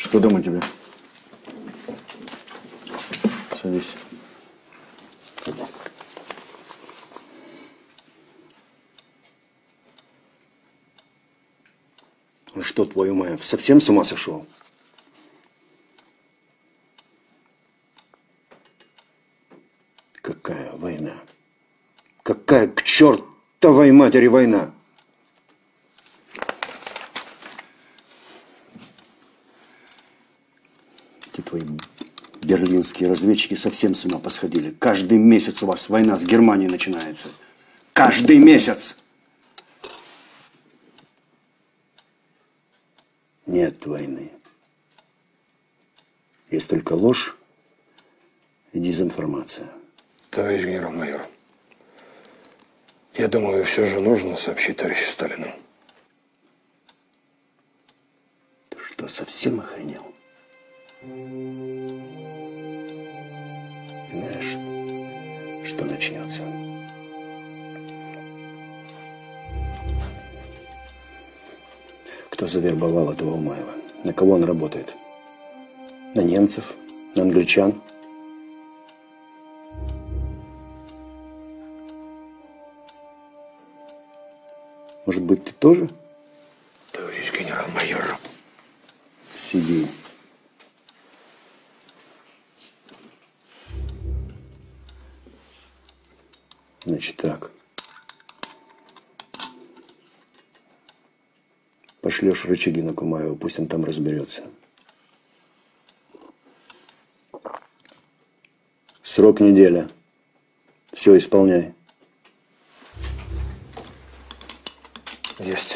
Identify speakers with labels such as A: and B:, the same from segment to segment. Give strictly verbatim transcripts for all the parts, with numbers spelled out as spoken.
A: Что дома тебе? Садись. Ну что, твою мать, совсем с ума сошел? Какая война? Какая к чертовой матери война? Эти твои берлинские разведчики совсем с ума посходили. Каждый месяц у вас война с Германией начинается. Каждый месяц! Нет войны. Есть только ложь и дезинформация.
B: Товарищ генерал-майор, я думаю, все же нужно сообщить товарищу Сталину.
A: Ты что, совсем охренел? Знаешь, что начнется? Кто завербовал этого Умаева? На кого он работает? На немцев? На англичан? Может быть, ты тоже?
B: Товарищ генерал-майор.
A: Сиди. Значит так. Пошлешь Рычагина к Умаеву, пусть он там разберется. Срок неделя. Все, исполняй.
B: Есть.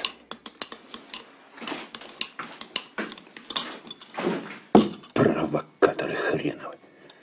A: Провокаторы хреновы.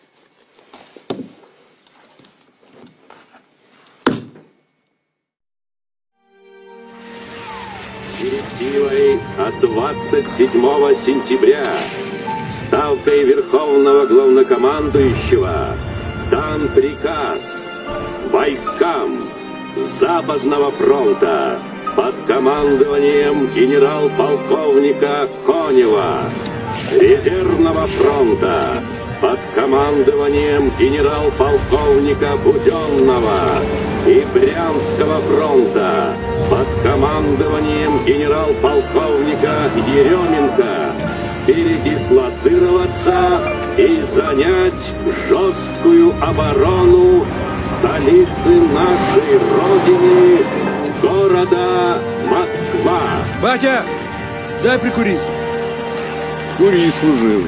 C: Директивой от двадцать седьмого сентября ставкой Верховного Главнокомандующего дан приказ войскам Западного фронта под командованием генерал-полковника Конева, Резервного фронта под командованием генерал-полковника Буденного и Брянского фронта под командованием генерал-полковника Еременко передислоцироваться и занять жесткую оборону столицы нашей Родины, города Москва.
D: Батя, дай прикурить.
E: Кури, служивый.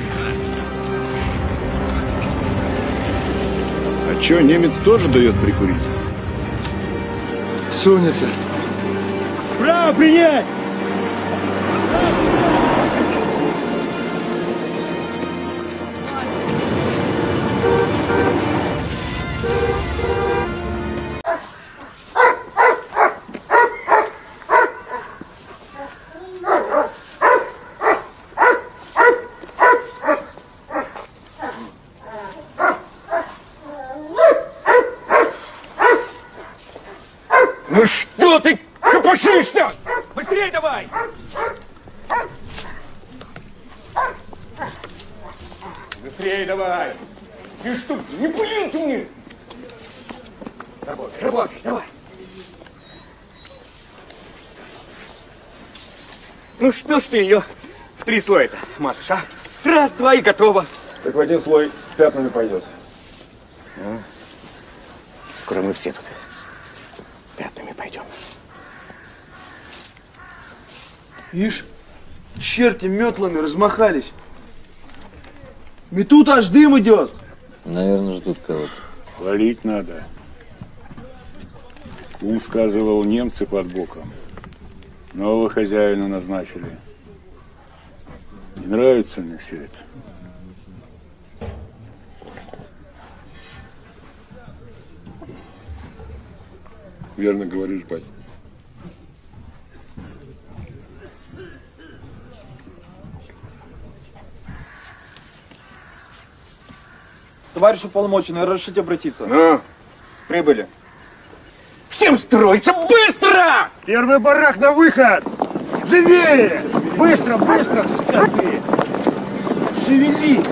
E: А чё, немец тоже дает прикурить?
D: Сунется. Право принять!
B: Ну что ты копошишься? Быстрее давай! Быстрее давай! Ты что, не пылил ты мне? Работай, работай, давай!
F: Ну что ж ты ее в три слоя-то машешь, а? Раз, два и готово.
B: Так в один слой пятнами пойдет.
F: А? Скоро мы все тут пятнами пойдем.
D: Ишь, черти метлами размахались. Метут, аж дым идет.
G: Наверное, ждут кого-то.
E: Валить надо. Кум сказывал, немцы под боком. Нового хозяина назначили. Не нравится мне все это.
H: Верно говоришь, бать.
D: Товарищ уполномоченный, разрешите обратиться?
F: Ну, прибыли. Всем строиться быстро!
E: Первый барак на выход! Живее! Быстро, быстро, скоты!
D: шевелись!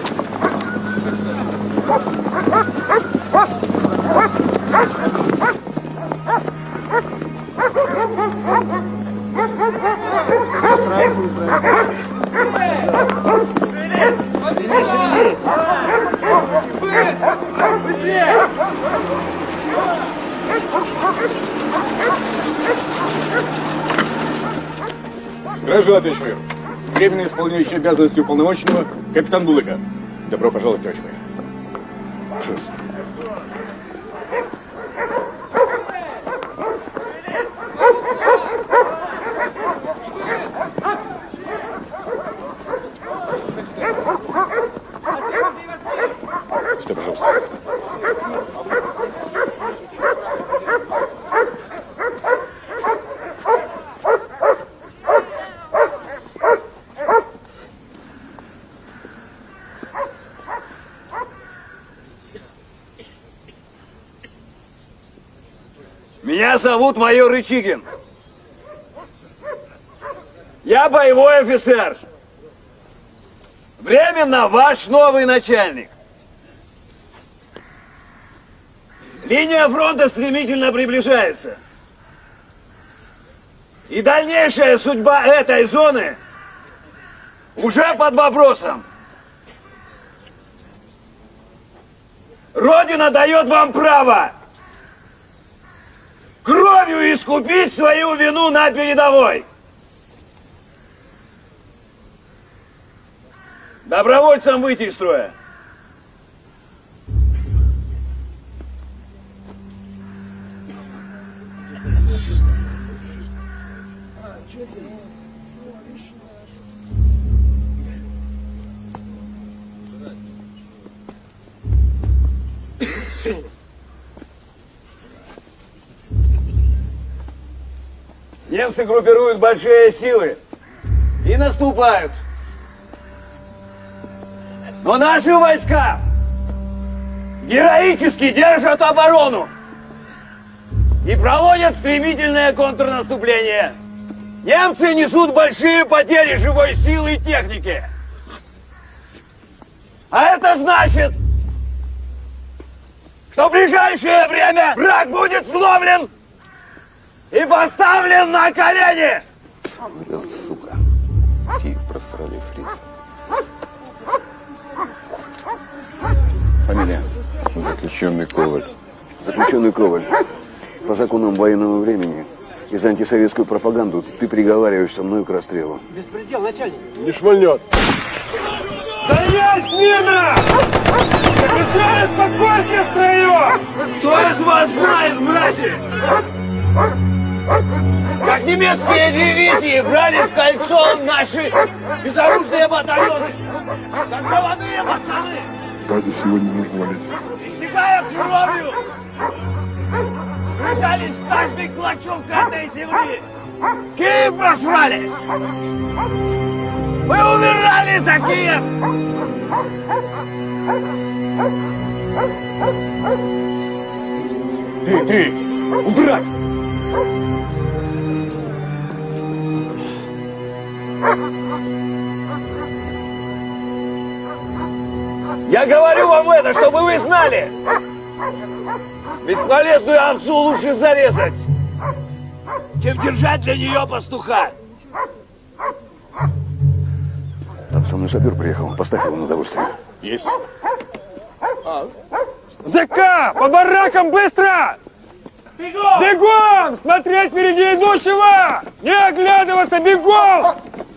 F: Стражу, товарищ майор. Временно исполняющий обязанности уполномоченного капитан Булыка. Добро пожаловать, товарищ майор. Прошу вас. Что, пожалуйста.
I: Меня зовут майор Рычигин. Я боевой офицер. Временно ваш новый начальник. Линия фронта стремительно приближается. И дальнейшая судьба этой зоны уже под вопросом. Родина дает вам право кровью искупить свою вину на передовой. Добровольцам выйти из строя. Немцы группируют большие силы и наступают. Но наши войска героически держат оборону и проводят стремительное контрнаступление. Немцы несут большие потери живой силы и техники. А это значит, что в ближайшее время враг будет сломлен и поставлен на колени!
G: Сука. Киев просрали фрица.
A: Фамилия?
G: Заключенный Коваль.
A: Заключенный Коваль. По законам военного времени и за антисоветскую пропаганду ты приговариваешься мною к расстрелу.
D: Беспредел, начальник.
H: Не шмальнет.
I: Стоять смирно! Закричали спокойствие в строю! Кто из вас знает, мрази? Как немецкие дивизии брали в кольцо наши безоружные батальоны? Как молодые пацаны!
H: Дядя сегодня нужно валить.
I: Истекая кровью! Вращались в каждый клочок этой земли! Киев просрали! Мы умирали за Киев!
F: Ты, ты! Убрать!
I: Я говорю вам это, чтобы вы знали! Бесполезную овцу лучше зарезать, чем держать для нее пастуха!
A: Там со мной сапер приехал, поставь его на удовольствие.
F: Есть.
B: ЗК! По баракам быстро! Бегом! Бегом! Смотреть впереди идущего! Не оглядываться! Бегом!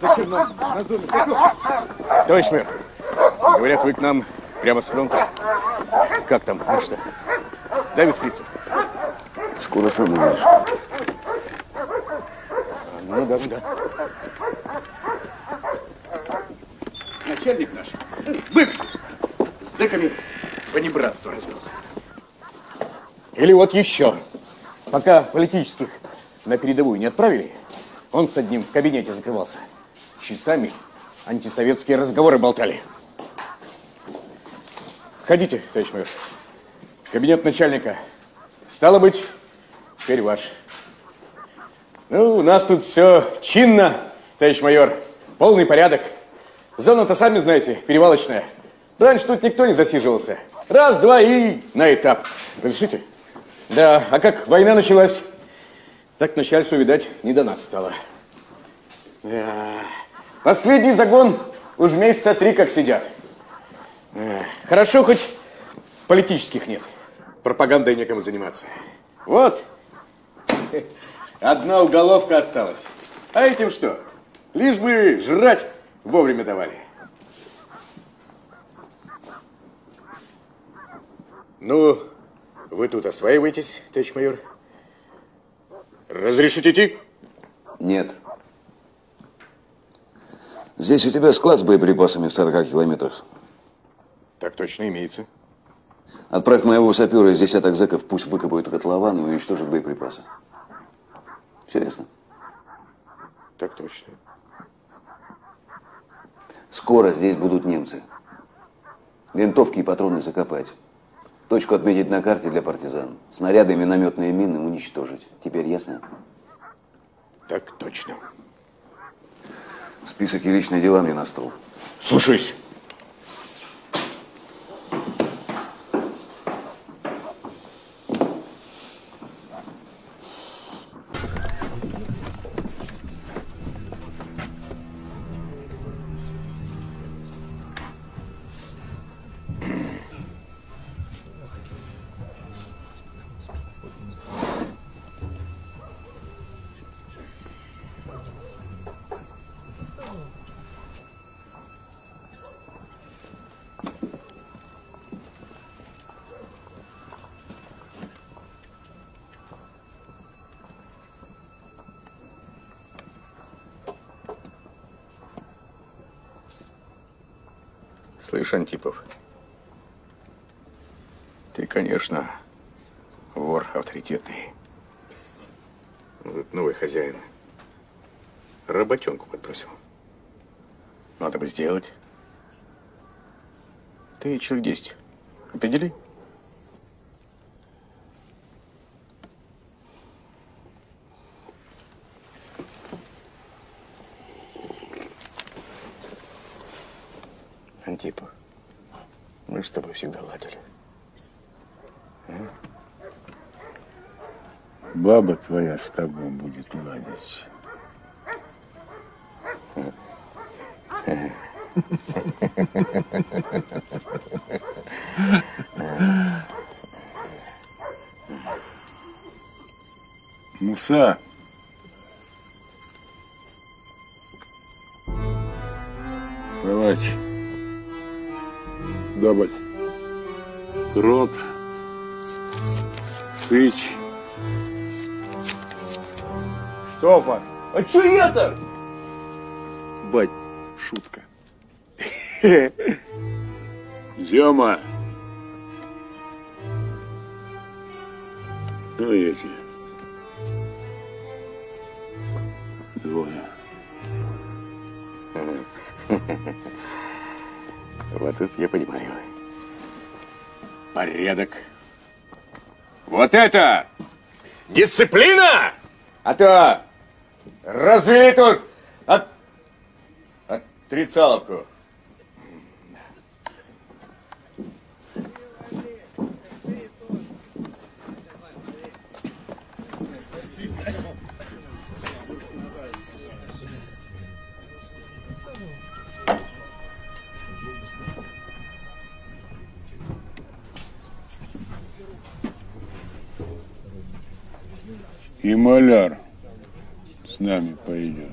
F: Товарищ мэр, говорят, вы к нам прямо с фронта. Как там? Ну что? Давид Фрицев.
A: Скоро сам увидишь.
F: Ну да, да. Начальник наш, бывший, с зэками понебратство развел. Или вот еще. Пока политических на передовую не отправили, он с одним в кабинете закрывался. Часами антисоветские разговоры болтали. Ходите, товарищ майор. Кабинет начальника. Стало быть, теперь ваш. Ну, у нас тут все чинно, товарищ майор. Полный порядок. Зона-то, сами знаете, перевалочная. Раньше тут никто не засиживался. Раз, два и на этап. Разрешите? Да, а как война началась, так начальству, видать, не до нас стало. Да. Последний загон уж месяца три как сидят. Хорошо, хоть политических нет. Пропагандой некому заниматься. Вот. Одна уголовка осталась. А этим что? Лишь бы жрать вовремя давали. Ну, вы тут осваиваетесь, товарищ майор? Разрешите идти?
J: Нет. Здесь у тебя склад с боеприпасами в сорока километрах.
F: Так точно имеется.
J: Отправь моего сапера из десяток зэков, пусть выкопают котлован и уничтожат боеприпасы. Все ясно?
F: Так точно.
J: Скоро здесь будут немцы. Винтовки и патроны закопать. Точку отметить на карте для партизан. Снаряды и минометные мины уничтожить. Теперь ясно?
F: Так точно.
J: Список и личные дела мне на стол.
F: Слушаюсь. Слышь, Антипов, ты, конечно, вор авторитетный. Вот новый хозяин работенку подбросил. Надо бы сделать. Ты человек десять определи. Антипов, мы с тобой всегда ладили. А?
E: Баба твоя с тобой будет ладить. Муса. Палач.
H: Да, бать.
E: Крот. Сыч.
D: Что, пап? А что это?
H: Бать, шутка.
E: Зема. Ну, эти. Двое.
F: Вот это я понимаю. Порядок. Вот это дисциплина! А то развели тут от, от трицаловку.
E: И маляр с нами пойдет.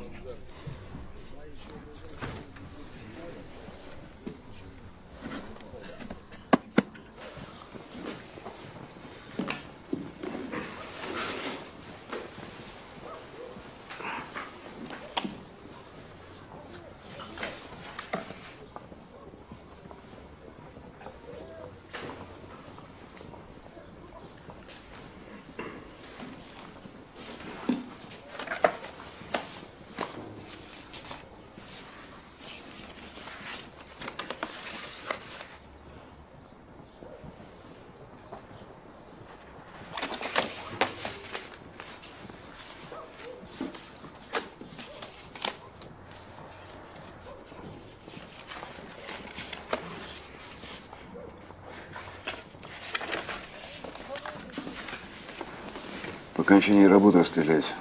J: По окончании работы расстреляйся.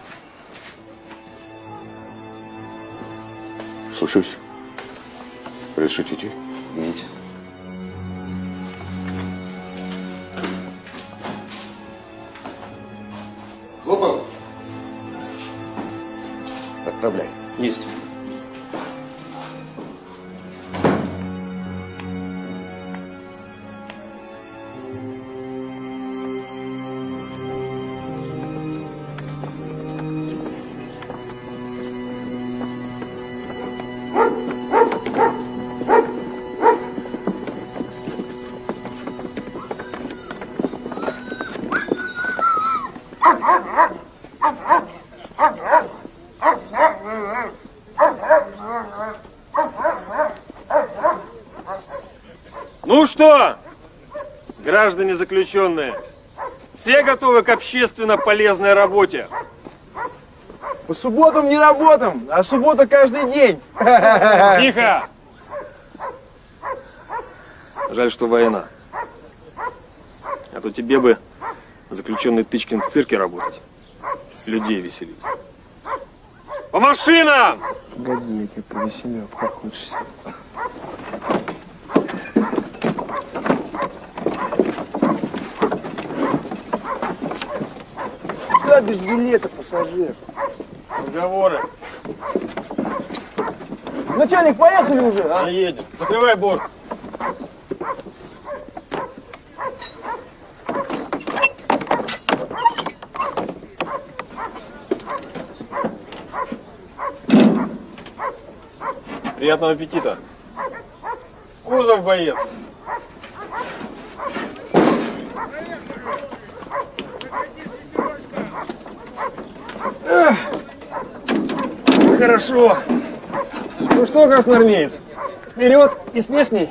G: Слушаюсь. Разрешите идти?
J: Идите.
F: Хлопов. Отправляй.
B: Есть.
K: Ну что, граждане заключенные, все готовы к общественно полезной работе?
D: По субботам не работаем, а суббота каждый день.
K: Тихо! Жаль, что война. А то тебе бы, заключенный Тычкин, в цирке работать, людей веселить. По машинам!
D: Погоди, я тебя повеселю, похочешься. Куда без билета, пассажир?
K: Разговоры.
D: Начальник, поехали уже, а?
K: Не едем. Закрывай борт. Приятного аппетита. Кузов, боец. Эх, хорошо. Ну что, красноармеец, вперед и с песней.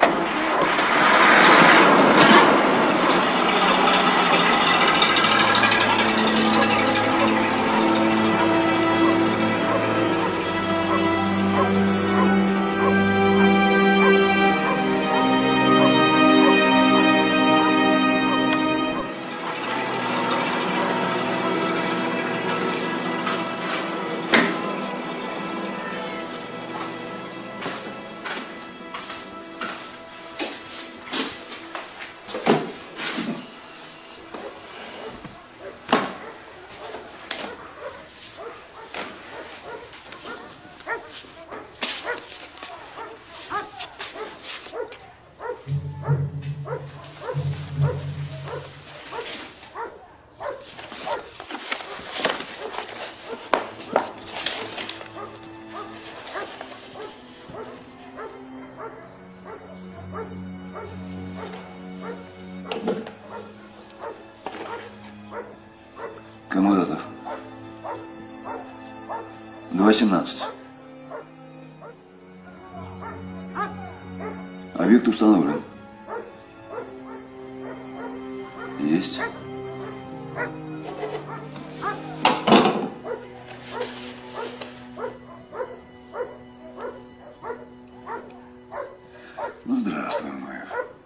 J: Коммутатор. два семнадцать. Объект установлен. Есть. Ну, здравствуй, Маев.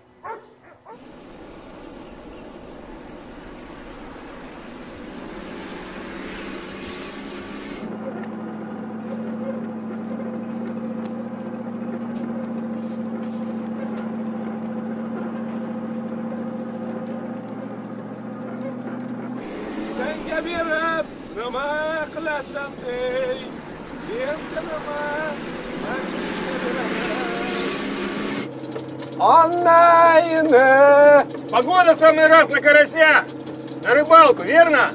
K: Погода самый раз на карася, на рыбалку, верно?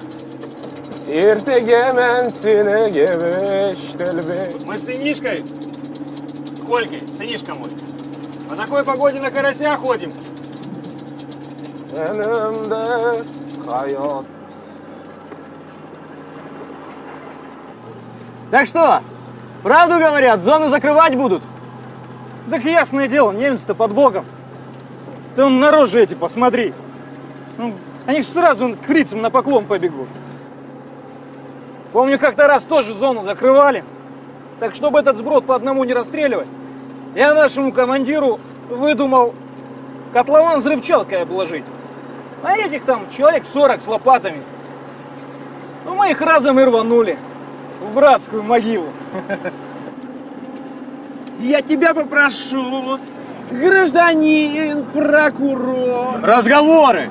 K: Мы с сынишкой, с Колькой, сынишка мой, по такой погоде на карася ходим.
L: Так что, правду говорят, зону закрывать будут?
M: Так ясное дело, немцы-то под боком. Ты он на рожи эти посмотри. Ну, они же сразу к фрицам на поклон побегут. Помню, как-то раз тоже зону закрывали. Так, чтобы этот сброд по одному не расстреливать, я нашему командиру выдумал котлован взрывчаткой обложить. А этих там человек сорок с лопатами. Ну, мы их разом и рванули в братскую могилу.
D: Я тебя попрошу, гражданин прокурор.
F: Разговоры!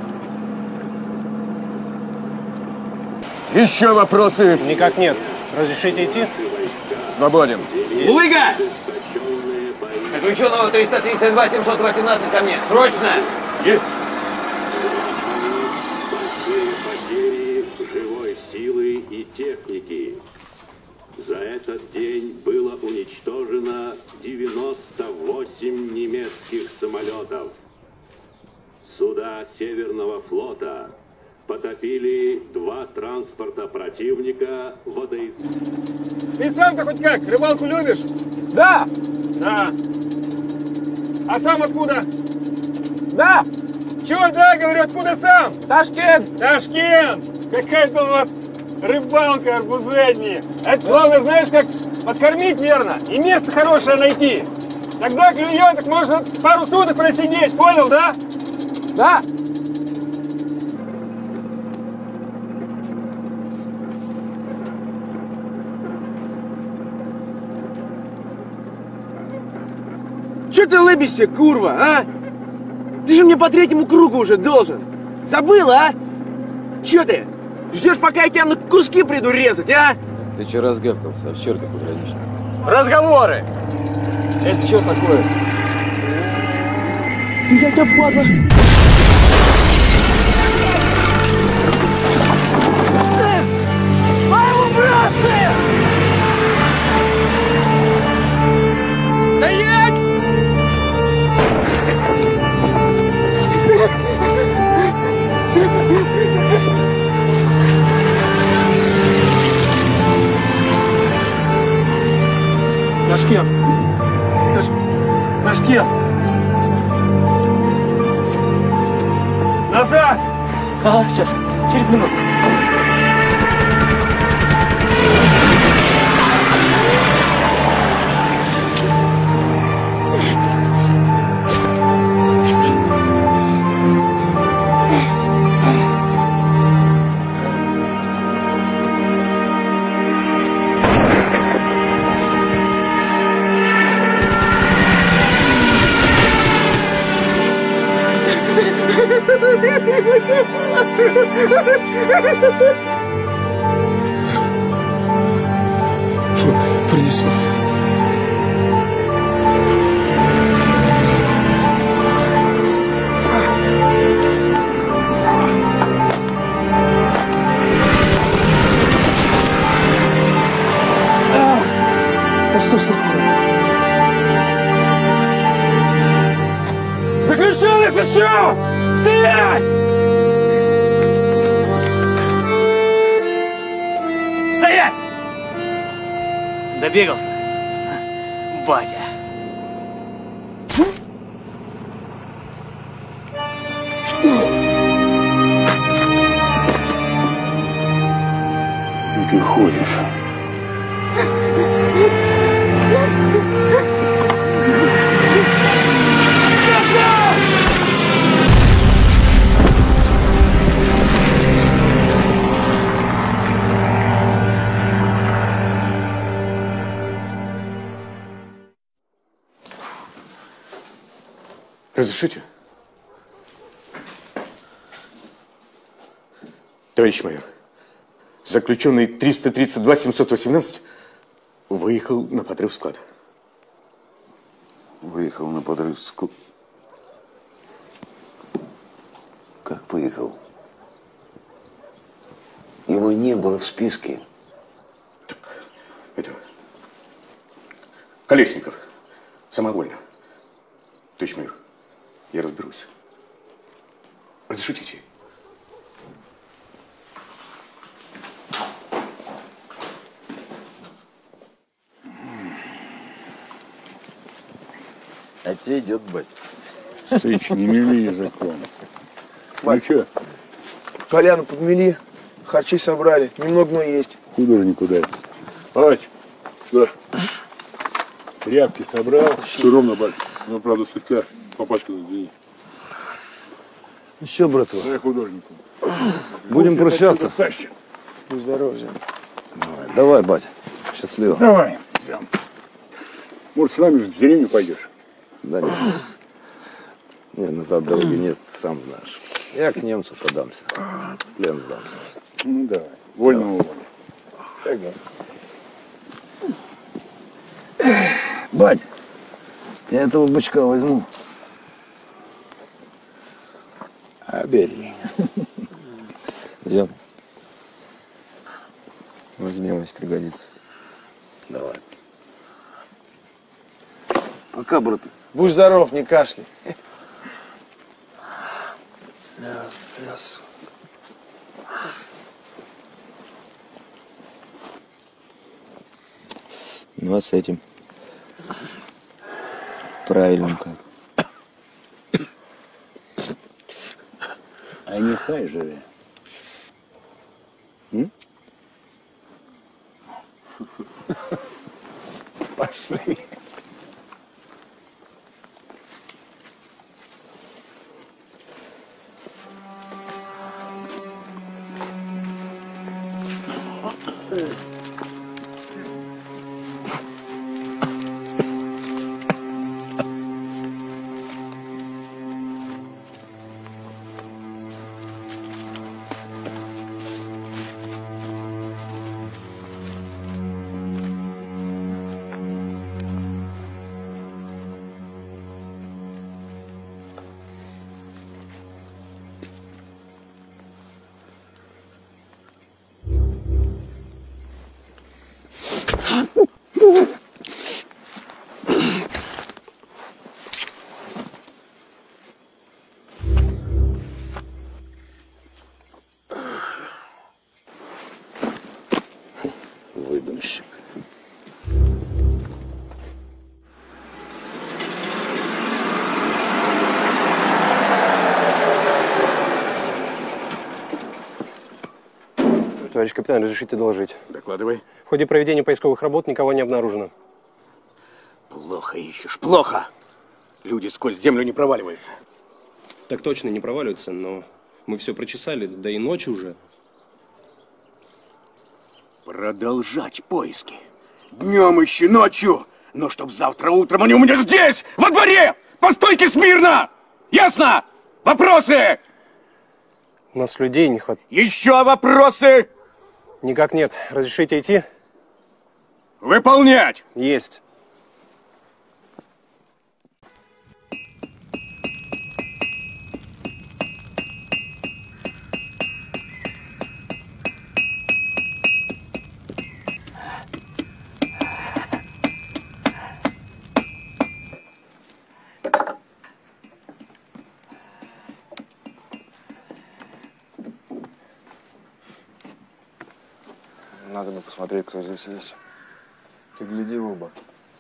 F: Еще вопросы?
L: Никак нет. Разрешите идти?
F: Свободен.
I: Улыга! Заключенного триста тридцать два семьсот восемнадцать ко мне. Срочно!
E: Есть!
C: Потери живой силы и техники. За этот день было уничтожено девяносто восемь немецких самолетов. Суда Северного флота потопили два транспорта противника водой.
K: Ты сам-то хоть как? Рыбалку любишь?
D: Да!
K: Да. А сам откуда?
D: Да!
K: Чего да, говорю, откуда сам?
D: Ташкент!
K: Ташкент! Какая-то у вас рыбалка арбузетни. Это главное, знаешь, как подкормить верно и место хорошее найти. Тогда клюет, так можно пару суток просидеть, понял, да?
D: Да! Че ты лыбишься, курва, а? Ты же мне по третьему кругу уже должен. Забыл, а? Че ты? Ждешь, пока я тебя на куски приду резать, а?
N: Ты че разгавкался, овчарка пограничная?
K: Разговоры! Это что такое?
D: Я тебя падла.
I: Моему братцу! Стоять!
M: Ташкент. Таш... Ташкент.
K: Назад!
M: А, сейчас. Через минуту.
H: Фу, принесу.
M: А что ж такое?
K: Заключенный сычок! Стоять! Стоять!
L: Добегался. Батя.
A: И ты ходишь.
F: Разрешите? Товарищ майор, заключенный триста тридцать два семьсот восемнадцать выехал на подрыв склада.
J: Выехал на подрыв склада? Как выехал? Его не было в списке.
F: Так, это... Колесников. Самовольно. Товарищ майор, я разберусь. Разрешите идти?
N: А тебе идет, бать.
E: Сыч, не мели языком. Ну что?
D: Поляну подмели, харчи собрали, немного, но есть.
E: Художнику дай. Бать, да. Тряпки собрал.
O: Все ровно, бать. Ну, правда, слегка попачкал, извини.
P: Еще, братва.
E: Дай художнику.
P: Будем прощаться.
H: Будь здоров, Зям. Давай, давай, батя. Счастливо.
E: Давай, Зям. Может, с нами в деревню пойдешь?
H: Да нет. Нет, назад дороги нет, сам знаешь. Я к немцу подамся. В плен сдамся.
E: Ну давай. Вольного воля.
H: Ага.
J: Бать, я этого бычка возьму.
E: А бери.
N: Зям. Возьми, Вась, пригодится.
H: Давай.
D: Пока, брат. Будь здоров, не кашляй.
N: Раз. Ну а с этим? Правильно как.
A: А нехай живе. М?
E: Пошли.
H: Выдумщик.
P: Товарищ капитан, разрешите доложить.
F: Докладывай.
P: В ходе проведения поисковых работ никого не обнаружено.
F: Плохо ищешь, плохо. Люди сквозь землю не проваливаются.
P: Так точно не проваливаются, но мы все прочесали, да и ночь уже.
F: Продолжать поиски. Днем ищи, ночью. Но чтоб завтра утром они у меня здесь, во дворе! По стойке смирно! Ясно? Вопросы?
P: У нас людей не хватает.
F: Еще вопросы?
P: Никак нет. Разрешите идти?
F: Выполнять!
P: Есть.
N: Надо бы посмотреть, кто здесь есть.
H: Ты гляди в оба.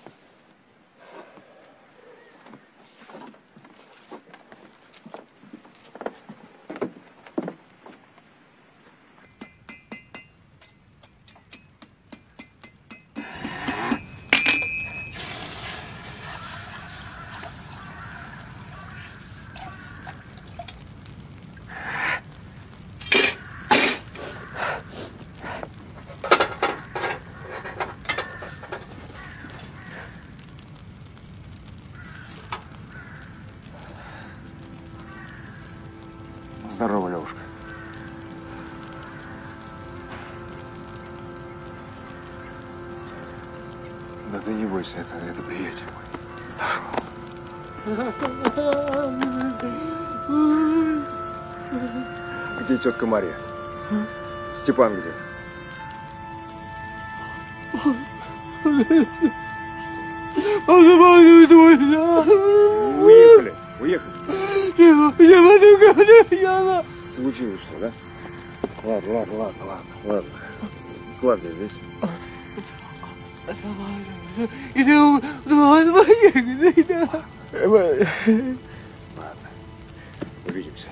N: Здорово, Левушка.
H: Да ты не бойся, это, это приятель мой.
N: Где тетка Мария? Степан где?
F: Уехали, уехали.
N: Я могу говорить, случилось что, да? Ладно, ладно, ладно, ладно, ладно. Клавдия здесь? Ладно, увидимся.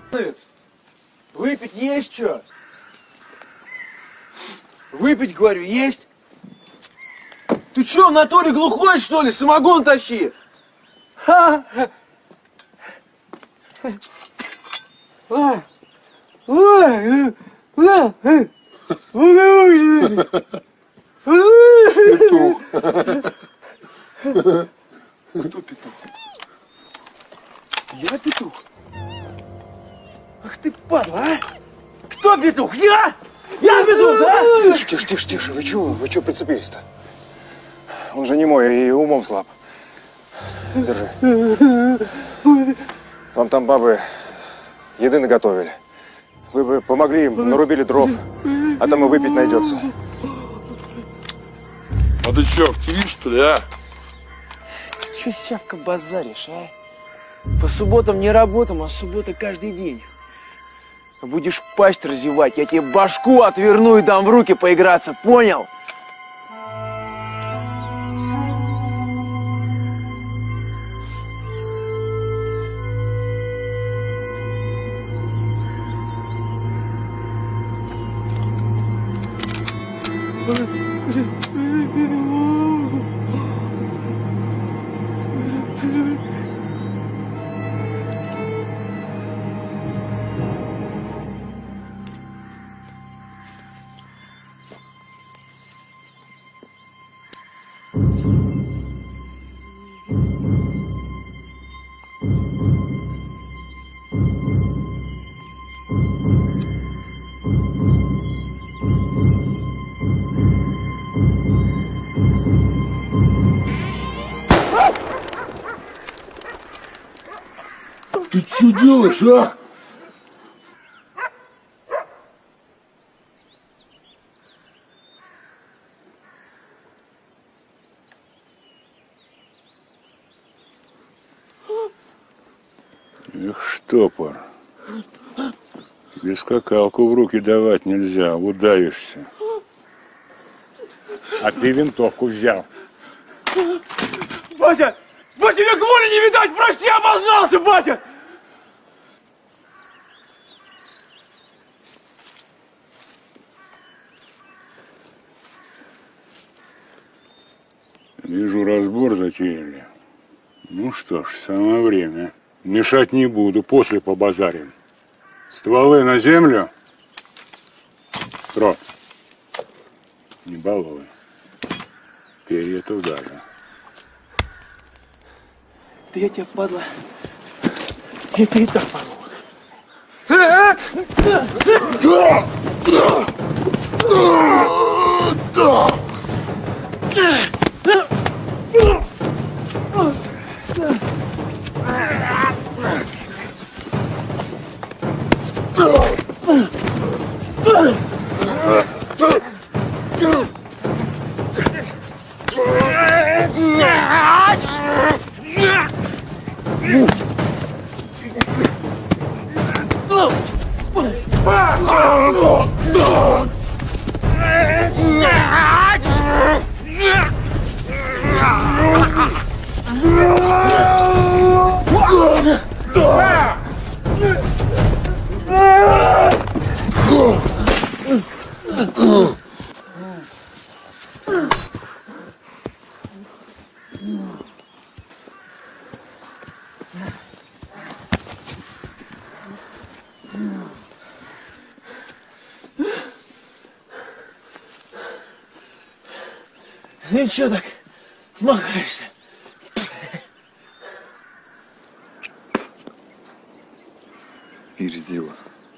D: Выпить есть что? Выпить, говорю, есть? Ты что, в натуре глухой, что ли? Самогон тащи! Ха!
N: Петух. Кто петух?
D: Я петух? Ах ты падла, а! Кто петух? Я? Я петух, да?
F: Тише, тише, тише, тише. Вы чего? Вы чего прицепились-то? Он же не мой и умом слаб. Держи. Вам там бабы еды наготовили. Вы бы помогли им, нарубили дров, а там и выпить найдется.
N: А ты что, активист, что ли, а?
D: Ты что, сявка, базаришь, а? По субботам не работаем, а суббота каждый день. Будешь пасть разевать, я тебе башку отверну и дам в руки поиграться, понял?
N: Ты что делаешь, а?
E: Эх, штопор. Тебе скакалку в руки давать нельзя, удавишься. А ты винтовку взял.
D: Батя! Батя, век воли не видать! Прости, обознался, батя!
E: Вижу, разбор затеяли. Ну что ж, самое время. Мешать не буду, после побазарим. Стволы на землю. Рот. Не балуй. Перья туда же.
D: Да я тебя, падла, я тебе и так помогу. Ну чё так махаешься?
F: Верзила.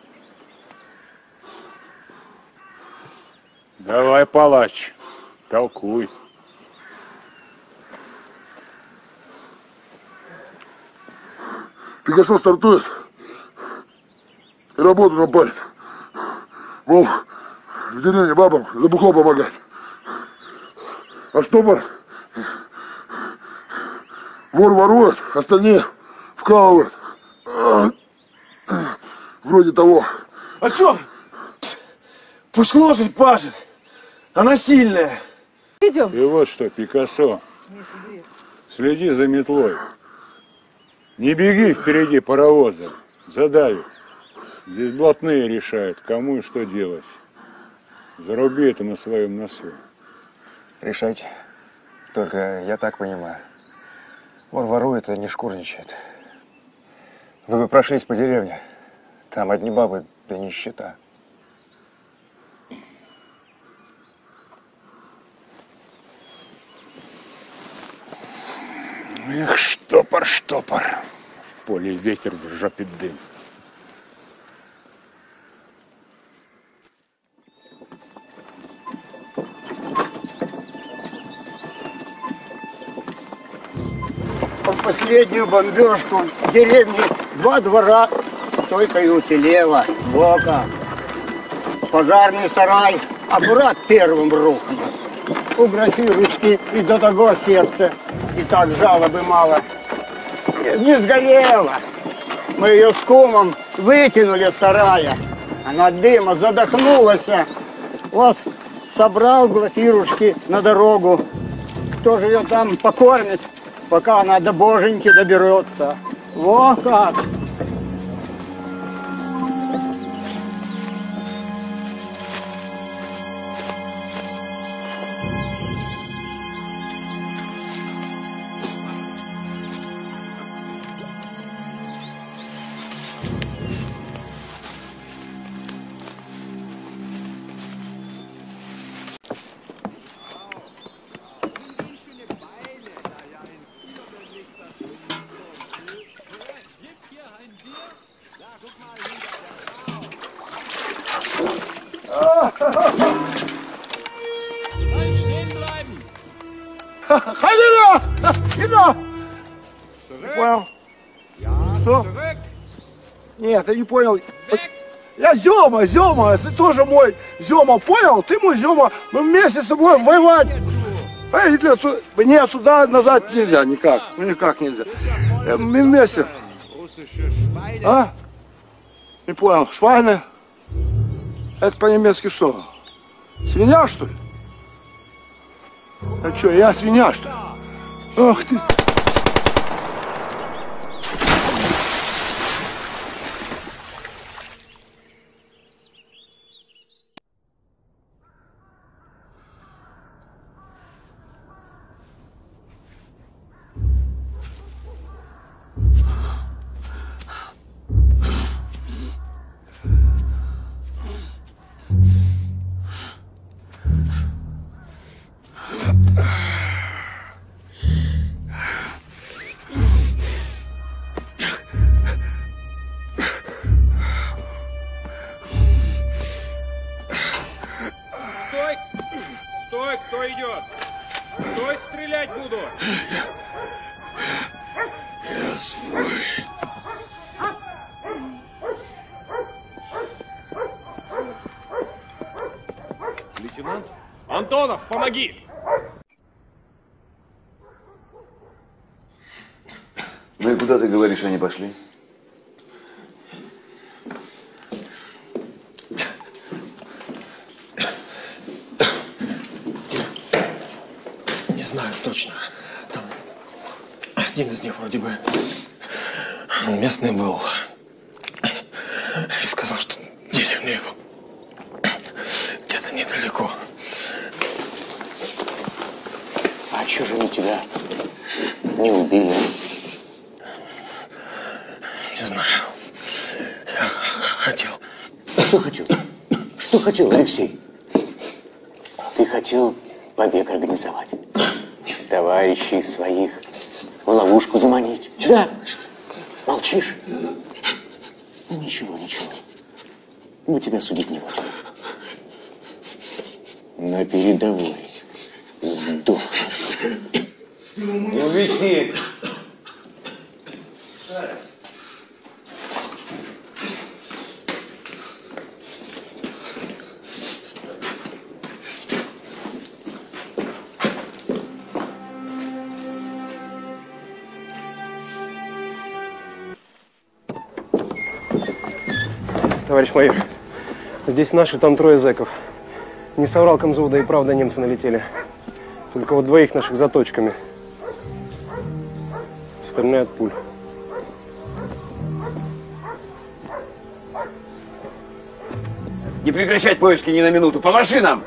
E: Давай, палач, толкуй.
N: Пикассо стартует и работу нам парит. Мол, в деревне бабам за бухло помогать. А штопор вор ворует, остальные вкалывают. Вроде того.
D: А чё? Пусть лошадь пашет. Она сильная.
E: Идем. И вот что, Пикассо, следи за метлой. Не беги впереди паровоза, задавит. Здесь блатные решают, кому и что делать. Заруби это на своем носу.
B: Решайте. Только я так понимаю. Он ворует, а не шкурничает. Вы бы прошлись по деревне. Там одни бабы, да нищета.
E: Эх, штопор, штопор. В поле ветер, в жопе дым.
Q: В последнюю бомбежку в деревне два двора только и уцелело. Бока. Пожарный сарай аккурат первым рухнул. У графирочки и до того сердце, и так жалобы мало. Не сгорело. Мы ее с кумом вытянули с сарая. Она от дыма задохнулась. Вот собрал глафирушки на дорогу. Кто же ее там покормит, пока она до боженьки доберется? Во как!
N: Халила! Ино! Не понял. Что? Нет, я не понял. Я Зема, Зема, ты тоже мой Зема, понял? Ты мой Зема, мы вместе с тобой воевать. Эй, Гитлер, ту- нет, туда назад нельзя, никак, ну никак нельзя. Э, Мы вместе. А? Не понял, Швайны? Это по-немецки что? Свинья, что ли? А что, я свинья, что ли? Ах ты!
K: Стой! Стой, кто идет? Стой, стрелять буду!
R: Я свой.
K: Лейтенант? Антонов, помоги!
J: Ну и куда, ты говоришь, они пошли?
B: Не знаю точно. Там один из них вроде бы он местный был. И сказал, что деревня его где-то недалеко.
S: А чё же они тебя не убили?
B: Не знаю. Я хотел.
S: Что хотел? Что хотел, Алексей? Ты хотел побег организовать? Товарищей своих в ловушку заманить? Да. Молчишь? Ну, ничего, ничего. Мы тебя судить не будем. На передовой сдохнешь.
J: Не увести.
P: Товарищ майор, здесь наши, там трое зэков. Не соврал комзу, да и правда немцы налетели. Только вот двоих наших за точками. Остальные от пуль.
I: Не прекращать поиски ни на минуту. По машинам!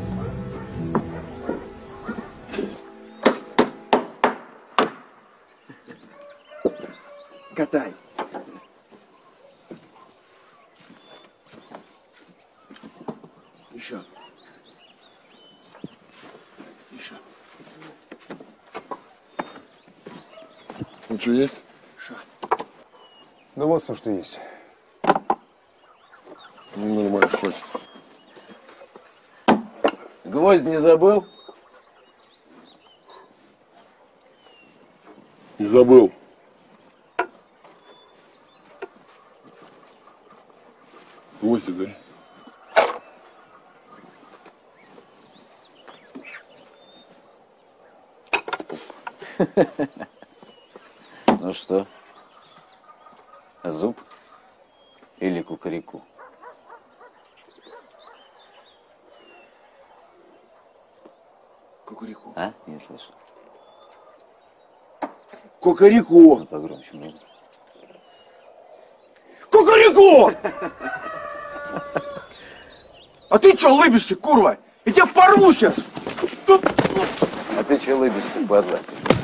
D: Катай. Еще. Еще.
O: Ну что, есть?
B: Да вот все, что есть.
O: Ну, нормально, хватит.
I: Гвоздь не забыл?
O: Не забыл. Гвозди, да?
J: Ну что, зуб или кукареку?
D: Кукареку.
J: А? Не слышу.
D: Кукареку.
J: Ну, погромче можно.
D: Кукареку! А ты что лыбишься, курва? Я тебя порву сейчас!
J: А ты че лыбишься, падла?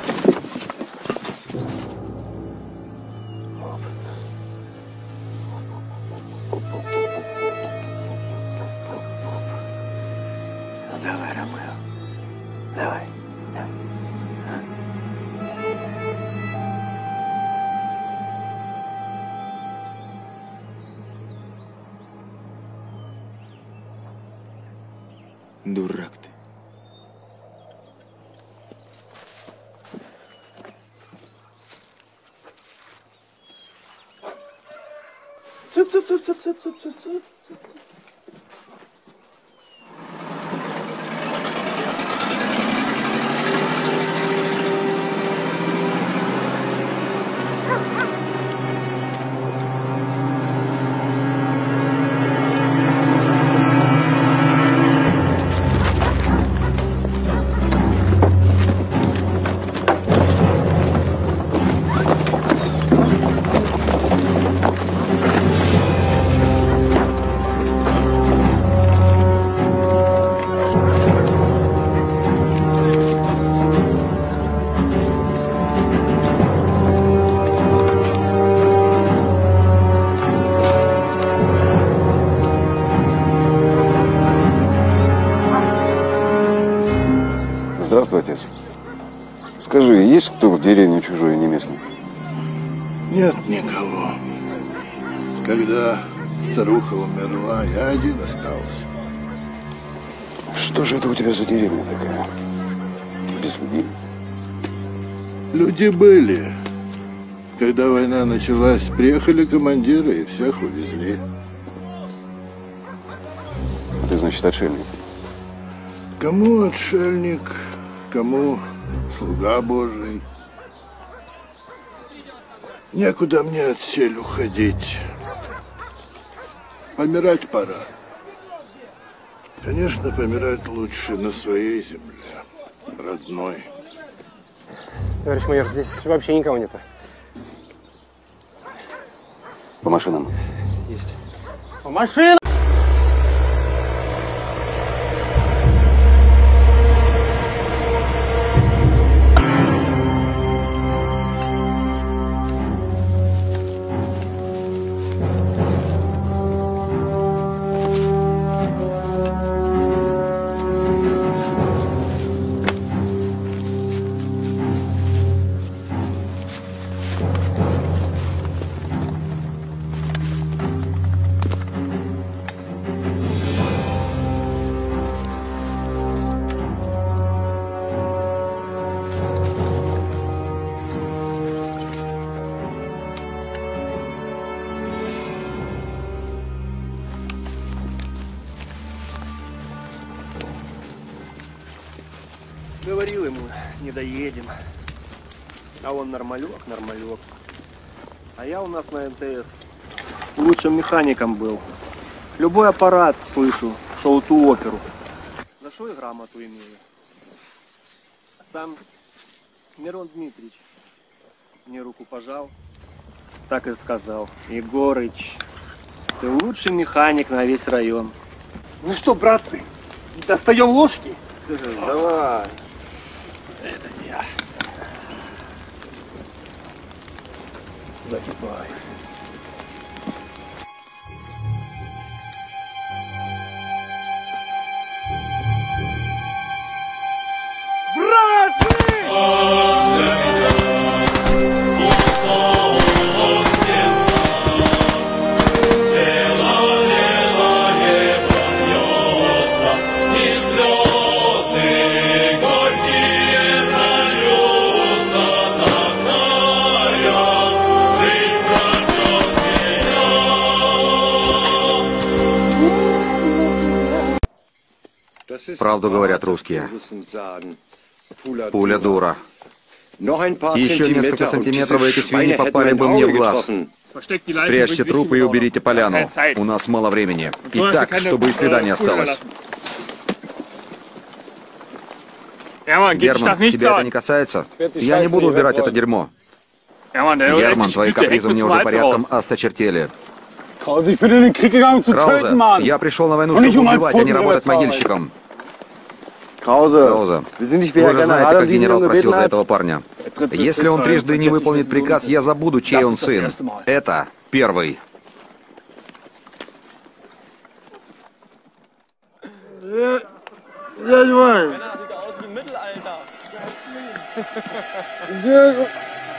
I: Ну давай, Ромео. Давай.
D: Дурак ты. Цып-цып-цып-цып-цып-цып-цып.
J: Здравствуй, отец. Скажи, есть кто в деревне чужой и не местный?
N: Нет никого. Когда старуха умерла, я один остался.
J: Что же это у тебя за деревня такая? Без людей?
N: Люди были. Когда война началась, приехали командиры и всех увезли.
J: Ты, значит, отшельник?
N: Кому отшельник, кому слуга Божий. Некуда мне отсель уходить. Помирать пора. Конечно, помирать лучше на своей земле, родной.
P: Товарищ майор, здесь вообще никого нету.
J: По машинам.
P: Есть. По машинам!
L: Говорил ему, не доедем. А он нормалек, нормалек. А я у нас на эн тэ эс лучшим механиком был. Любой аппарат слышу, шел ту оперу. За что и грамоту имею. Сам Мирон Дмитриевич мне руку пожал, так и сказал: Егорыч, ты лучший механик на весь район.
K: Ну что, братцы, достаем ложки?
D: Давай.
K: Это я.
D: Закипай.
T: Правду говорят русские. Пуля дура. Еще несколько сантиметров, и эти свиньи попали бы мне в глаз. Спрячьте трупы и уберите поляну. У нас мало времени. И так, чтобы и следа не осталось. Герман, тебя это не касается? Я не буду убирать это дерьмо. Герман, твои капризы мне уже порядком осточертели. Краузе, я пришел на войну, чтобы убивать, а не работать могильщиком. Крауза, вы же знаете, как генерал просил за этого парня. Если он трижды не выполнит приказ, я забуду, чей он сын. Это первый.
N: Дядя Вань. Дядя...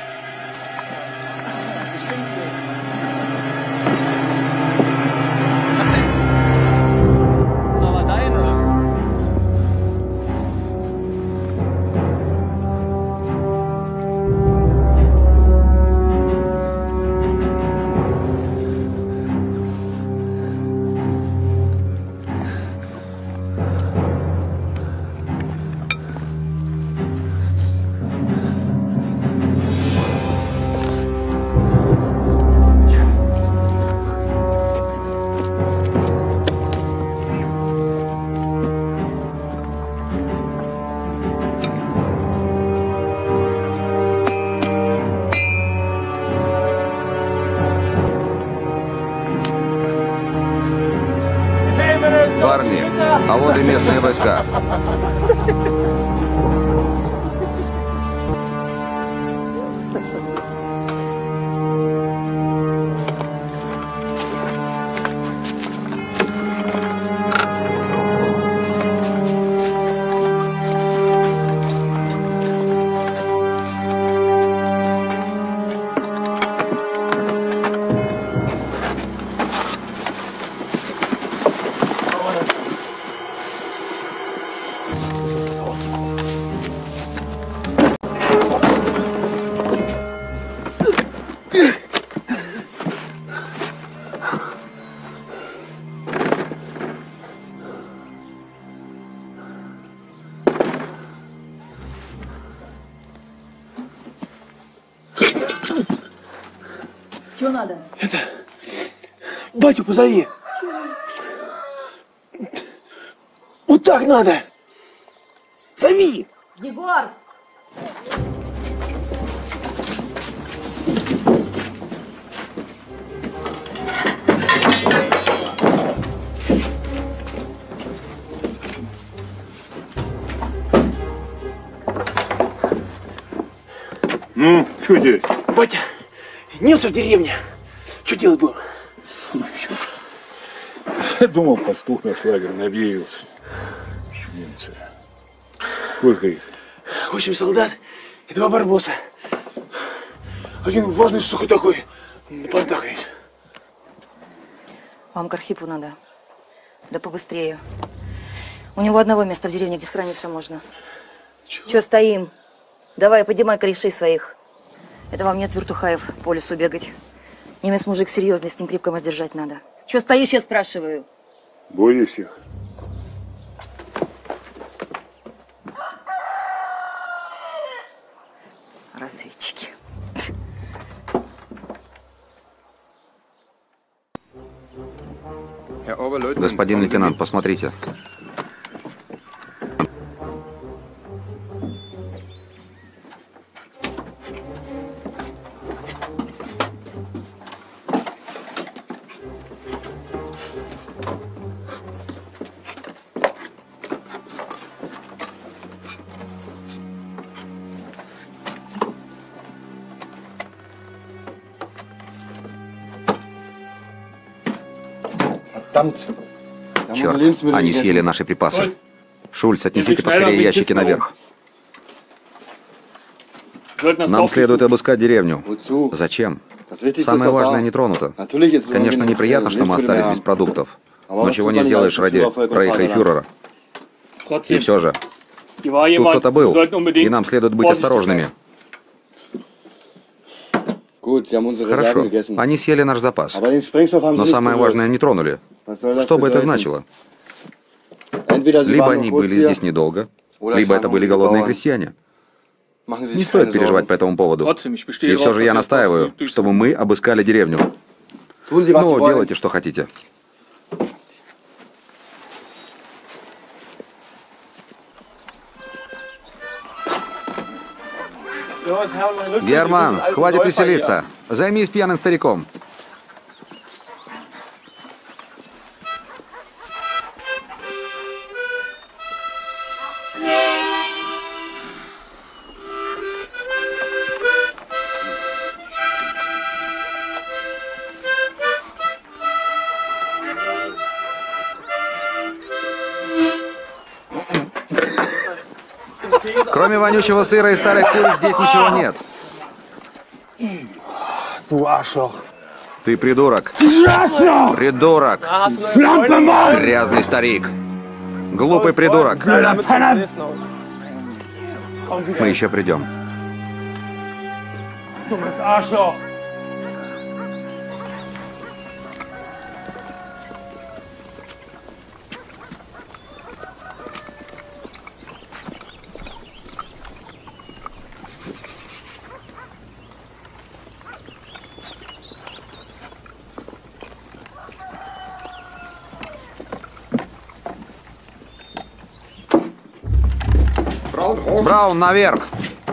T: Парни, а вот и местные войска.
U: Чего надо?
D: Это... Батю позови. Вот так надо. Зови.
U: Егор!
E: Ну, что теперь?
D: Батя, немцы в деревне. Что делать будем?
E: Я думал, пастух наш лагерь объявился. Немцы. Сколько их?
D: Восемь солдат и два барбоса. Один важный, сука, такой. На понтах весь.
U: Вам к Архипу надо. Да побыстрее. У него одного места в деревне, где сохраниться можно. Чего? Че стоим? Давай, поднимай корешей своих. Это вам нет вертухаев по лесу бегать. Немец мужик серьезный, с ним крепко воздержать надо. Че стоишь, я спрашиваю?
E: Более всех.
U: Разведчики.
T: Господин лейтенант, посмотрите. Черт, они съели наши припасы. Шульц, отнесите поскорее ящики наверх. Нам следует обыскать деревню. Зачем? Самое важное не тронуто. Конечно, неприятно, что мы остались без продуктов. Но чего не сделаешь ради Рейха и фюрера. И все же, тут кто-то был, и нам следует быть осторожными. Хорошо, они съели наш запас. Но самое важное не тронули. Что бы это значило? Либо они были здесь недолго, либо это были голодные крестьяне. Не стоит переживать по этому поводу. И все же я настаиваю, чтобы мы обыскали деревню. Ну, делайте, что хотите. Герман, хватит веселиться. Займись пьяным стариком. Кроме вонючего сыра и старых куриц здесь ничего нет. Ты придурок. Придурок. Грязный старик. Глупый придурок. Мы еще придем. Браун, наверх!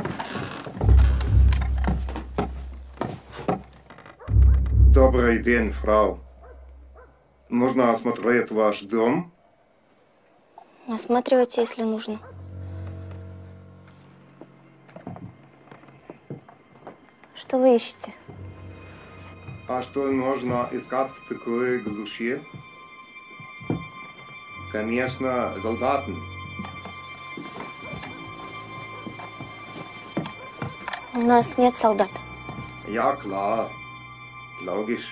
G: Добрый день, фрау. Можно осмотреть ваш дом?
V: Осматривайте, если нужно. Что вы ищете?
G: А что нужно искать в такой глуши? Конечно, солдаты.
V: У нас нет солдат.
G: Ja, klar. Logisch.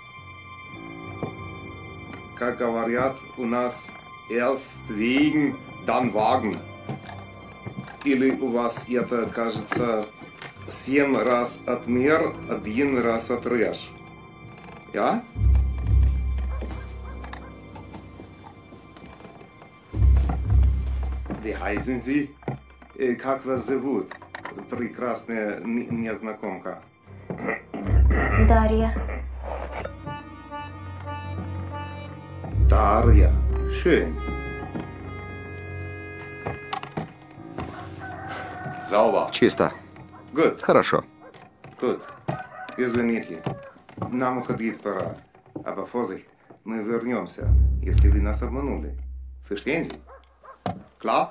G: Как говорят у нас, erst Wegen, dann Wagen. Или у вас это, кажется, семь раз отмер, один раз отрежь. Ja? Wie heißen Sie? Как вас зовут? Прекрасная незнакомка.
V: Дарья.
G: Дарья. Schön. Sauber.
T: Чисто.
G: Good.
T: Хорошо.
G: Good. Извините. Нам уходить пора. Aber Vorsicht, мы вернемся, если вы нас обманули. Verstehen Sie? Klar?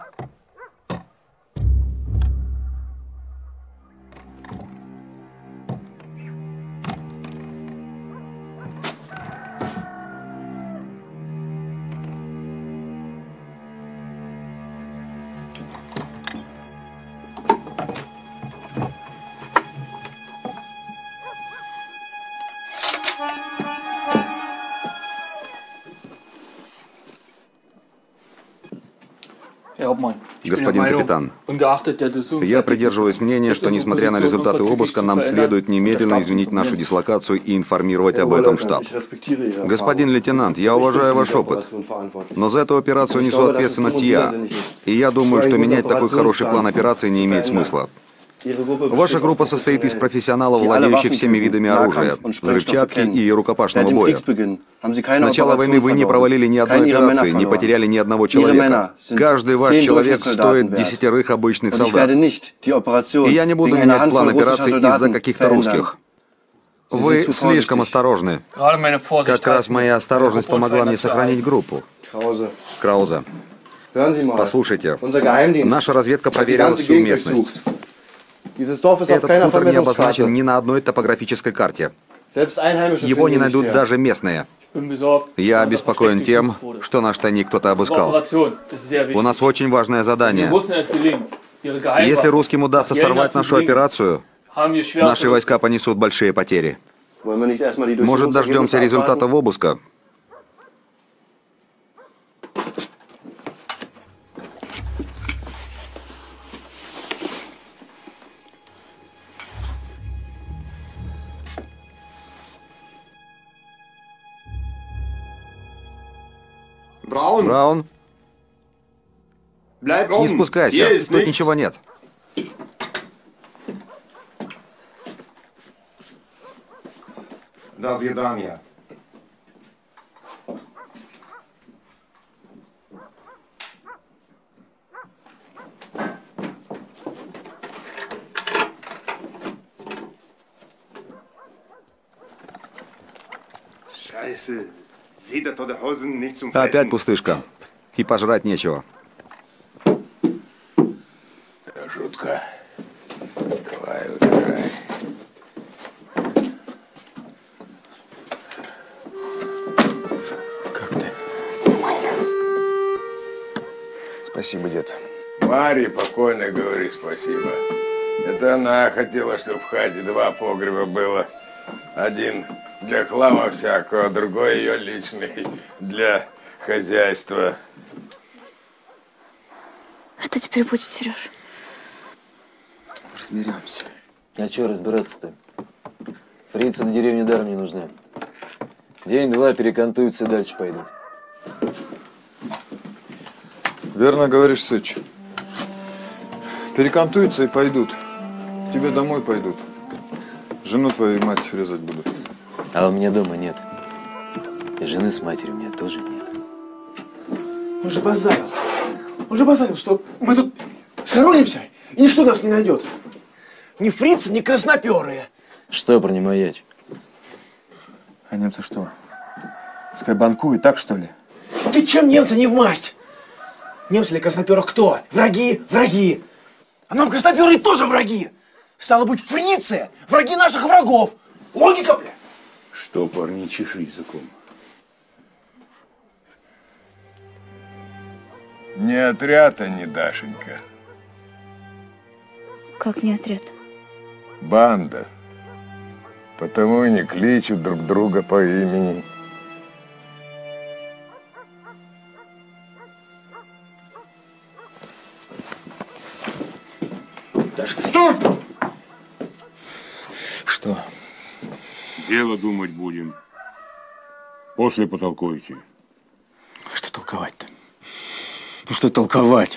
T: Господин капитан, я придерживаюсь мнения, что, несмотря на результаты обыска, нам следует немедленно изменить нашу дислокацию и информировать об этом штаб. Господин лейтенант, я уважаю ваш опыт, но за эту операцию несу ответственность я. И я думаю, что менять такой хороший план операции не имеет смысла. Ваша группа состоит из профессионалов, владеющих всеми видами оружия, взрывчатки и рукопашного боя. С начала войны вы не провалили ни одной операции, не потеряли ни одного человека. Каждый ваш человек стоит десятерых обычных солдат. И я не буду менять план операции из-за каких-то русских. Вы слишком осторожны. Как раз моя осторожность помогла мне сохранить группу. Крауза, послушайте, наша разведка проверила всю местность. Этот хутор не обозначен ни на одной топографической карте. Его не найдут даже местные. Я обеспокоен тем, что наш тайник кто-то обыскал. У нас очень важное задание. Если русским удастся сорвать нашу операцию, наши войска понесут большие потери. Может, дождемся результатов обыска? Браун, не спускайся, тут ничего нет.
G: До свидания. Scheiße. Wieder tote Hosen nicht zum Fressen.
T: Опять пустышка. И пожрать нечего.
O: Жутко. Давай, убирай.
B: Спасибо, дед.
O: Маре покойно говори спасибо. Это она хотела, чтобы в хате два погреба было. Один для хлама всякого, другой ее личный для хозяйства.
V: Что теперь будет, Сереж?
B: Разберемся.
C: А что разбираться-то? Фрицы на деревне даром не нужны. День-два перекантуются и дальше пойдут.
M: Верно говоришь, Сыч. Перекантуются и пойдут. Тебе домой пойдут. Жену твою и мать резать будут.
C: А у меня дома нет. И жены с матерью у меня тоже нет.
D: Он же базарил. Он же базарил, что мы тут схоронимся, и никто нас не найдет. Ни фрицы, ни красноперые.
C: Что про немаяч?
B: А немцы что? Пускай банкуют, так что ли?
D: Ты чем немцы не в масть? Немцы или красноперых кто? Враги, враги. А нам красноперые тоже враги. Стало быть, фрицы – враги наших врагов. Логика, бля.
E: Что, парни, чеши языком.
O: Не отряд они, Дашенька.
V: Как не отряд?
O: Банда. Потому и не кличут друг друга по имени.
E: Дашка, что?
B: Что?
E: Дело думать будем. После потолкуйте.
B: Что толковать-то? Ну что толковать?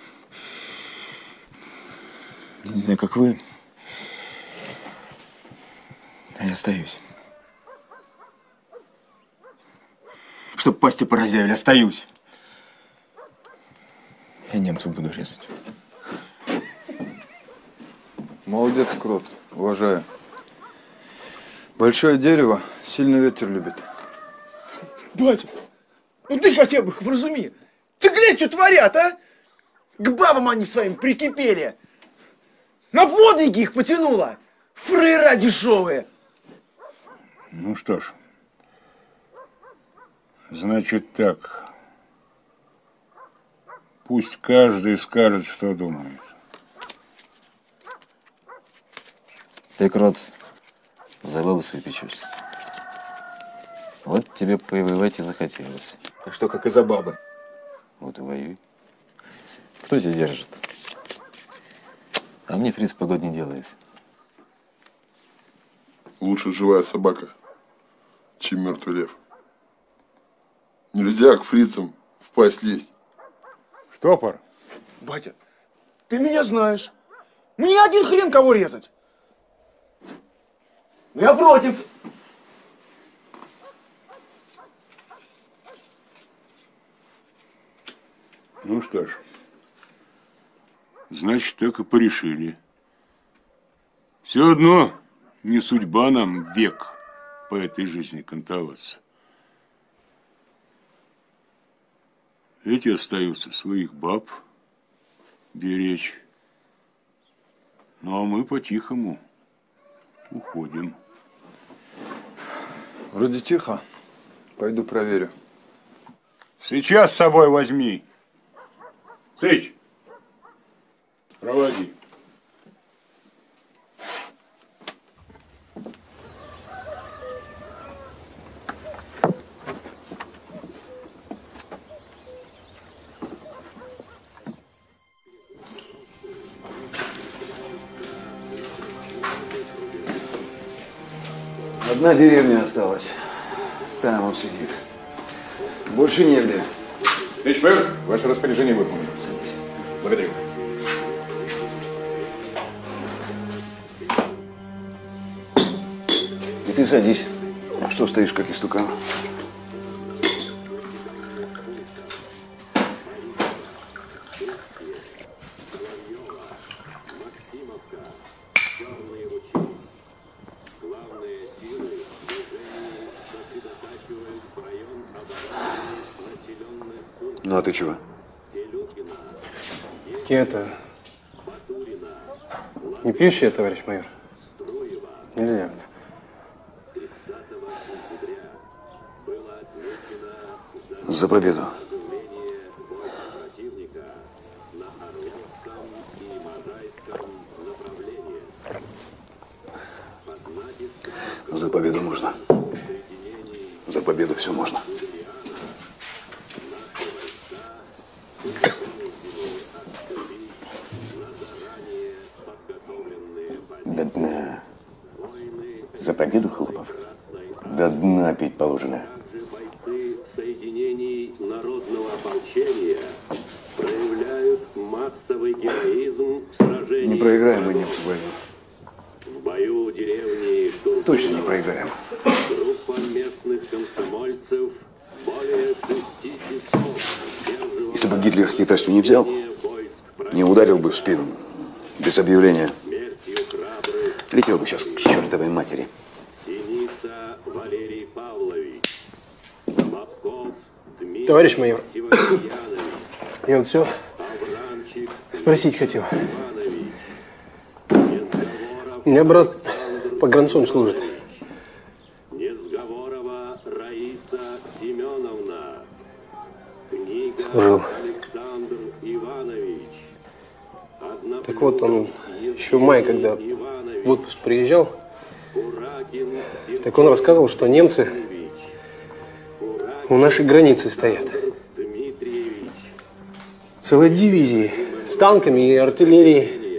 B: Не знаю, как вы, а я остаюсь. Чтоб пасти поразявили, остаюсь. Я немцев буду резать.
M: Молодец, Крот. Уважаю. Большое дерево сильный ветер любит.
D: Батя, ну ты хотя бы их вразуми. Ты глянь, что творят, а? К бабам они своим прикипели. На подвиги их потянуло. Фрейра дешевые.
E: Ну что ж, значит так. Пусть каждый скажет, что думает.
C: Ты, Крот, за бабу свою печешься. Вот тебе повоевать и захотелось.
B: Так что, как из-за бабы?
C: Вот и воюй. Кто тебя держит? А мне фриц погод не делает.
O: Лучше живая собака, чем мертвый лев. Нельзя к фрицам в пасть лезть.
E: Штопор.
D: Батя, ты меня знаешь. Мне один хрен кого резать. Но я против.
E: Ну что ж, значит, так и порешили. Все одно не судьба нам век по этой жизни кантоваться. Эти остаются своих баб беречь. Ну, а мы по-тихому уходим.
M: Вроде тихо, Пойду проверю.
E: Сейчас с собой возьми. Сыч, проводи.
J: Одна деревня осталась. Там он сидит. Больше негде.
F: Товарищ майор, ваше распоряжение выполнено.
J: Садись.
F: Благодарю.
J: И ты садись. А что стоишь, как истукан? Ну, а ты чего?
P: Я это... Не пьющий, товарищ майор? Нельзя.
J: За победу. За победу можно. За победу все можно.
A: До дна. За победу, Хлопов? До дна пить положено.
H: Бойцы соединений народного ополчения проявляют массовый героизм в сражении.
J: Не проиграем мы немцу войну.
H: В бою деревни Туркуна
J: Точно не проиграем.
H: группа местных комсомольцев более шести часов сдерживала.
J: Если бы Гитлер хитростью не взял, не ударил бы в спину. Без объявления. Летел бы сейчас к чертовой матери.
H: Синица Валерий Павлович, Бабков Дмитрий
P: Товарищ майор,
H: Севастьянович,
P: я вот все
H: Аврамчик
P: спросить хотел.
H: Иванович,
P: У меня брат погранцом служит.
H: Несговорова Раиса Семеновна, книга
P: Служил.
H: Александр Иванович.
P: Так вот, он еще в мае, когда в отпуск приезжал, так он рассказывал, что немцы у нашей границы стоят. Целые дивизии с танками и артиллерией.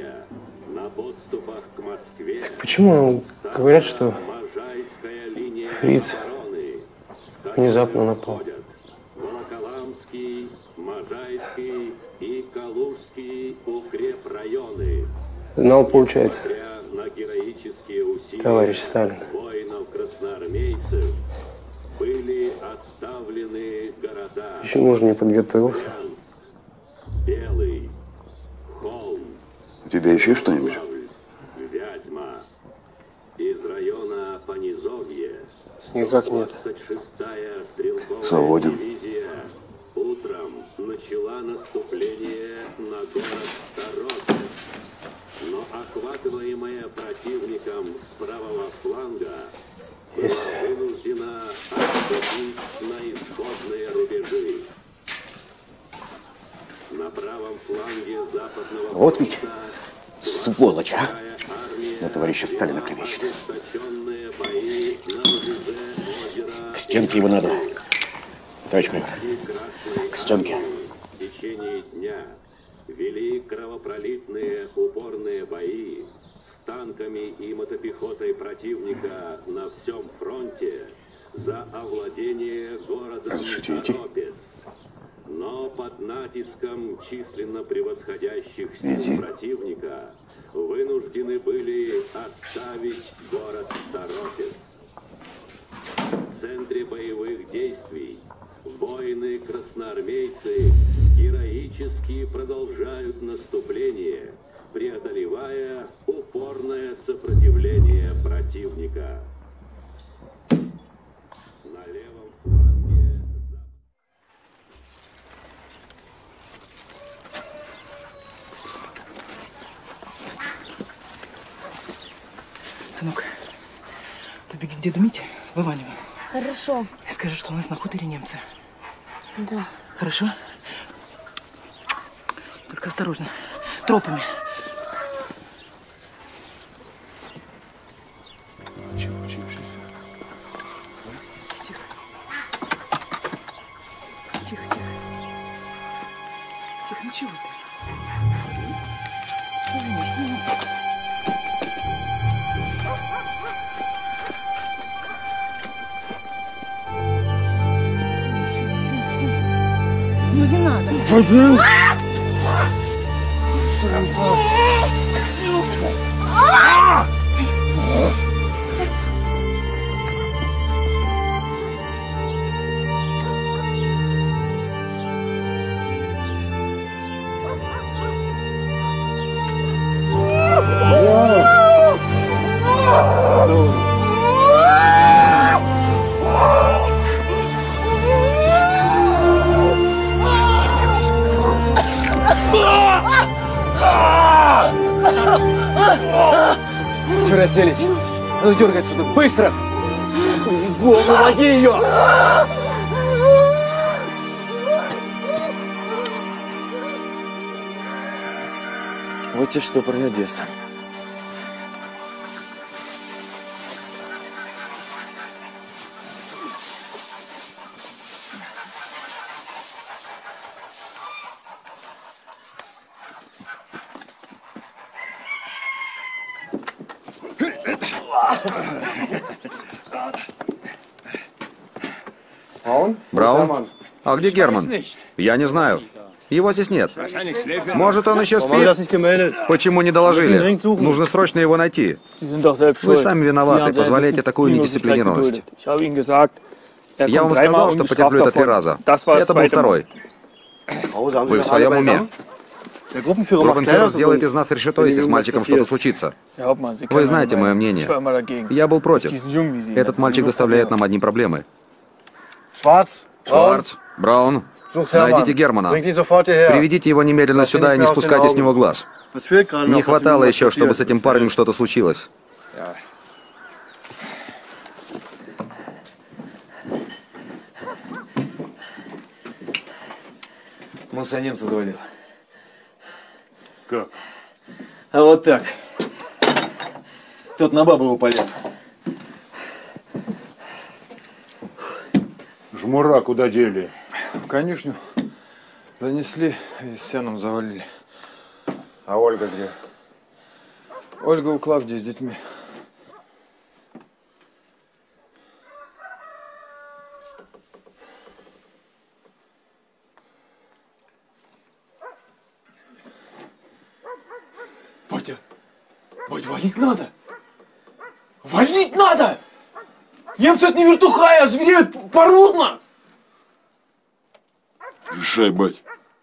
P: Так почему говорят, что фриц внезапно напал?
H: Волоколамский, Можайский и Калужский укрепрайоны.
P: Знал, получается,
H: На героические усилия
P: товарищ Сталин.
H: воинов-красноармейцев были оставлены города
P: Еще, может, не подготовился.
H: Белый, Холм,
J: У тебя еще что-нибудь?
H: Вязьма. Из района Понизовье
P: Никак нет.
H: двадцать шестая стрелковая
J: Свободен.
H: дивизия утром начала наступление на город Торопец. Но охватываемая противником с правого фланга
P: Есть.
H: была вынуждена отступить на исходные рубежи. На правом фланге западного
A: Вот ведь
H: фронта
A: сволочь, а? На товарища Сталина клевещет.
H: ожесточенные бои на рубеже озера
A: К стенке его надо. Товарищ майор, к стенке.
H: В течение дня вели кровопролитные упорные бои с танками и мотопехотой противника на всем фронте за овладение городом
A: Разрешите идти?
H: Торопец. Но под натиском численно превосходящих сил
A: Иди.
H: противника вынуждены были оставить город Торопец. В центре боевых действий воины-красноармейцы героически продолжают наступление, преодолевая упорное сопротивление противника. На левом фланге
W: Сынок, побеги к деду Мите, вываливай.
U: Хорошо.
D: Скажи, что у нас на хуторе немцы.
U: Да.
D: Хорошо? Только осторожно. Тропами.
M: Чего учившийся?
D: Тихо. Тихо, тихо. Тихо, ничего.
U: Ну не надо.
D: Че расселись? А ну дергай отсюда, быстро! Го, выводи ее! Вот тебе что про Одессу.
T: Браун? А где Герман? Я не знаю. Его здесь нет. Может, он еще спит? Почему не доложили? Нужно срочно его найти. Вы сами виноваты, позволяете такую недисциплинированность. Я вам сказал, что потерплю это три раза. Это был второй. Вы в своем уме? Группенфюрер сделает из нас решето, если с мальчиком что-то случится. Вы знаете мое мнение. Я был против. Этот мальчик доставляет нам одни проблемы. Шварц, Браун, найдите Германа. Приведите его немедленно сюда и не спускайте с него глаз. Не хватало еще, чтобы с этим парнем что-то случилось.
C: Муса немца завалил.
E: Как?
C: А вот так. Тот на бабу его полез.
E: Жмура куда дели?
M: В конюшню занесли и сеном завалили. А Ольга где? Ольга у Клавдии с детьми.
D: Батя, бать, валить надо! Валить надо! Немцы это не вертухая, а звереют порудно!
M: Решай, бать.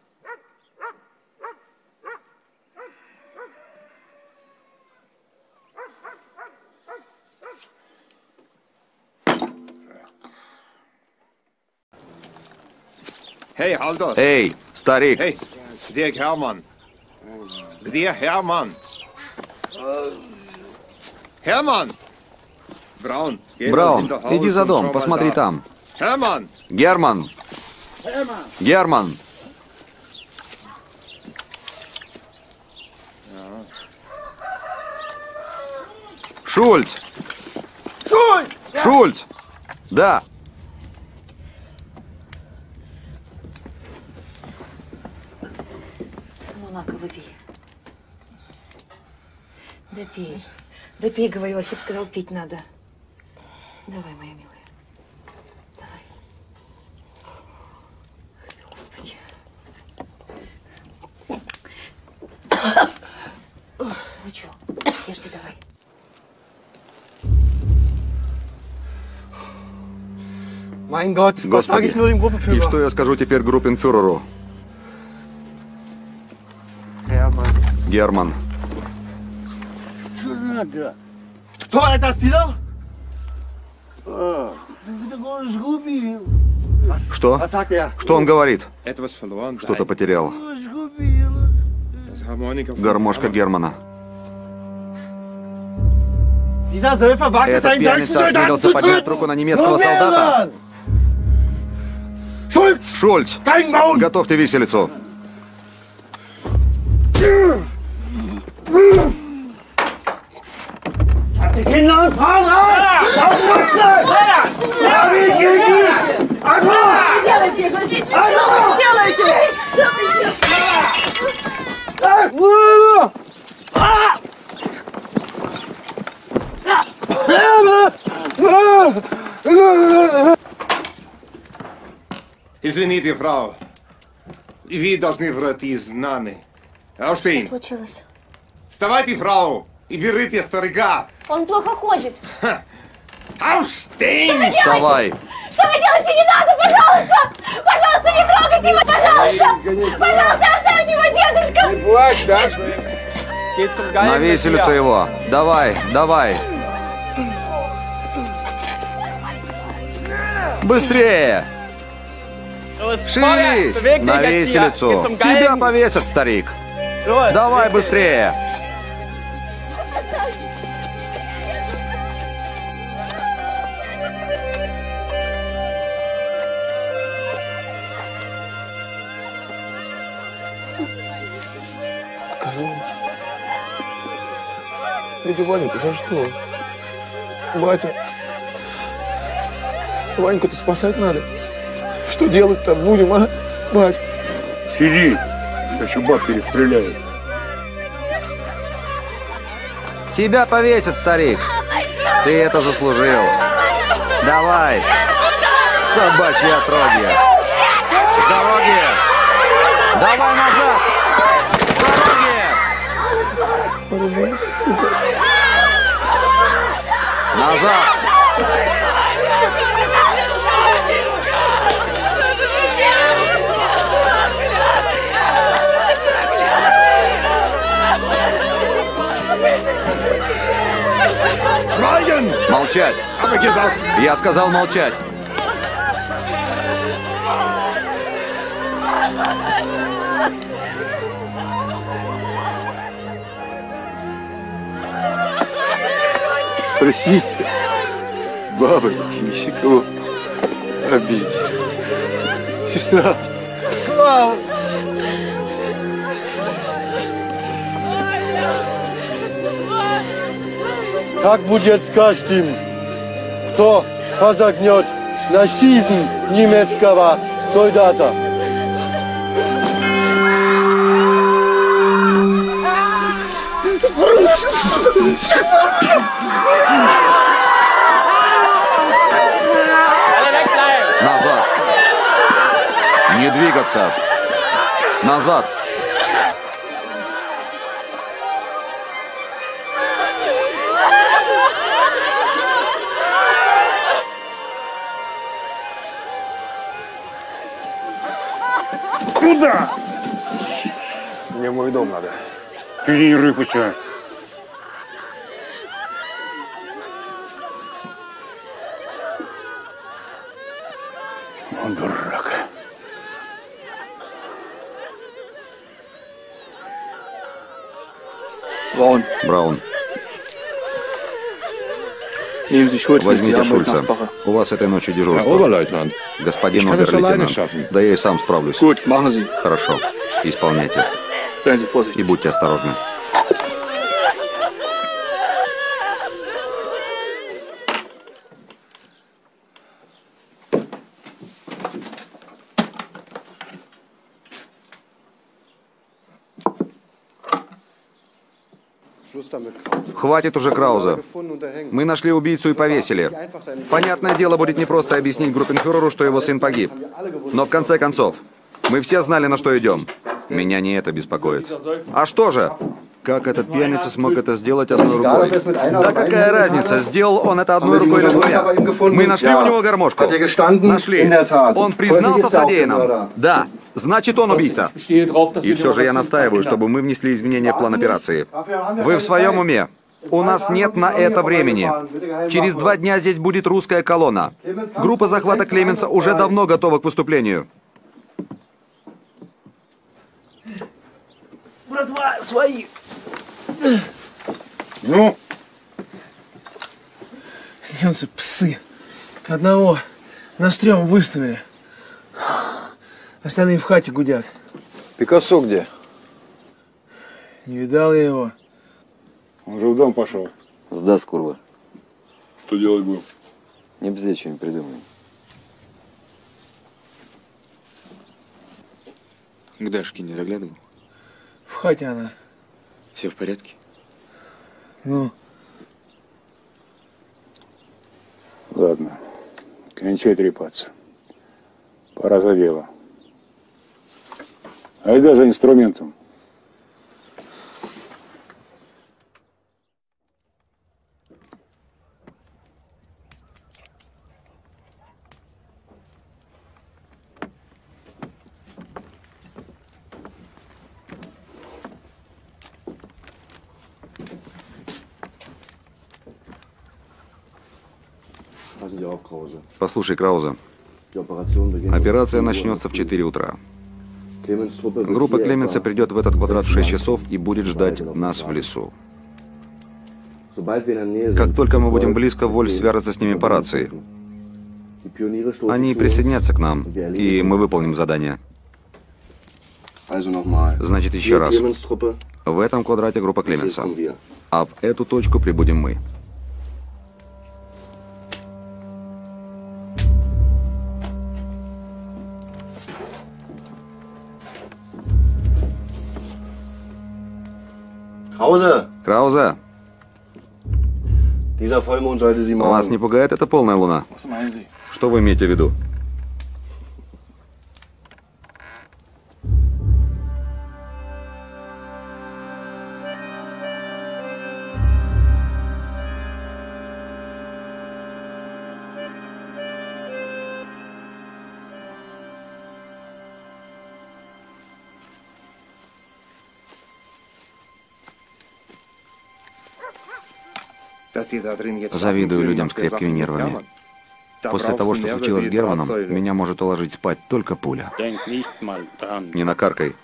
G: Эй, Халдор!
T: Эй, старик!
G: Эй, где Герман? Где Герман? Герман! Браун,
T: Браун, иди за дом, посмотри там.
G: Герман!
T: Герман! Герман! Шульц!
D: Шульц!
T: Шульц! Да!
U: Ну, на-ка, выпей. Да пей. Да пей, говорю, Архип сказал, пить надо. Давай, моя милая. Давай. Господи. Ну что, ешьте давай.
T: Господи, и что я скажу теперь группенфюреру? Герман.
N: Кто это сделал?
T: Что? Что он говорит?
G: Etwas verloren sein.
T: Что-то потерял.
G: Das Harmonika.
T: Гармошка Германа. Этот пьяница осмелился поднять руку на немецкого солдата. Шульц, готовьте виселицу.
N: Die Kinder und Frauen raus! Aufpassen! Ja, wie geht die? Also!
G: Извините, Фрау. Вы должны пройти с нами. Aufstehen.
V: Что случилось?
G: Вставайте, Фрау, и берите старика.
V: Он плохо ходит.
G: Aufstehen!
T: Вставай.
V: Что вы делаете? Не надо, пожалуйста! Пожалуйста, не трогайте его, пожалуйста! Пожалуйста, оставьте его, дедушка!
G: Не плачь, да?
T: На виселицу его. Давай, давай. Быстрее! Шевелись! На виселицу! Тебя повесят, старик! Давай быстрее!
L: Коза. Дядя Ваня, ты за что? Батя. Ваньку-то спасать надо. Что делать-то будем, а, бать?
E: Сиди, еще баб перестреляют.
T: Тебя повесят, старик. Ты это заслужил. Давай. Собачьи отродья. С дороги. Давай назад. С дороги. Назад. Молчать! Я сказал молчать!
L: Простите, баба, не кого обидеть. Сестра.
N: Мама. Так будет с каждым, кто посягнет на жизнь немецкого солдата.
T: Назад! Не двигаться! Назад!
E: Куда?
B: Мне в мой дом надо.
E: Ты не рыпайся. Он дурак.
Q: Браун.
T: Браун.
Q: Возьмите
T: Шульца. У вас этой ночью дежурство. Господин обер-лейтенант. Да я и сам справлюсь. Хорошо. Исполняйте. И будьте осторожны. Хватит уже Крауза. Мы нашли убийцу и повесили. Понятное дело, будет непросто объяснить группенфюреру, что его сын погиб. Но в конце концов, мы все знали, на что идем. Меня не это беспокоит. А что же? Как этот пьяница смог это сделать одной рукой? Да какая разница, сделал он это одной рукой или двумя? Мы нашли у него гармошку. Нашли. Он признался в содеянном. Да. Значит, он убийца. И все же я настаиваю, чтобы мы внесли изменения в план операции. Вы в своем уме? У нас нет на это времени. Через два дня здесь будет русская колонна. Группа захвата Клеменса уже давно готова к выступлению.
D: Братва, свои.
E: Ну,
D: Немцы псы. Одного на стрём выставили. Остальные в хате гудят.
B: Пикассо где?
D: Не видал я его.
E: Он же в дом пошел.
C: Сдаст, курва.
E: Что делать будем?
C: Не бздеть, что-нибудь придумаем.
M: К Дашке не заглядывал?
D: В хате она.
M: Все в порядке?
D: Ну?
E: Ладно, кончай трепаться. Пора за дело. Айда за инструментом.
T: Послушай, Крауза, операция начнется в четыре утра. Группа Клеменса придет в этот квадрат в шесть часов и будет ждать нас в лесу. Как только мы будем близко, Вольф свяжется с ними по рации. Они присоединятся к нам, и мы выполним задание. Значит, еще раз. В этом квадрате группа Клеменса, а в эту точку прибудем мы.
R: Krause!
T: Крауза,
R: Dieser Vollmond sollte Sie mahnen.
T: вас не пугает эта полная луна? Что вы имеете в виду? Завидую людям с крепкими нервами. После того, что случилось с Германом, меня может уложить спать только пуля. Не накаркай.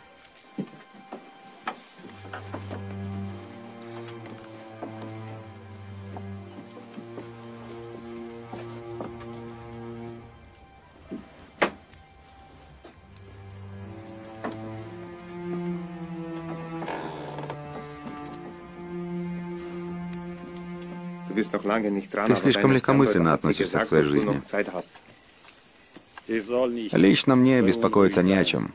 T: Ты слишком легкомысленно относишься к твоей жизни. Лично мне беспокоиться не о чем.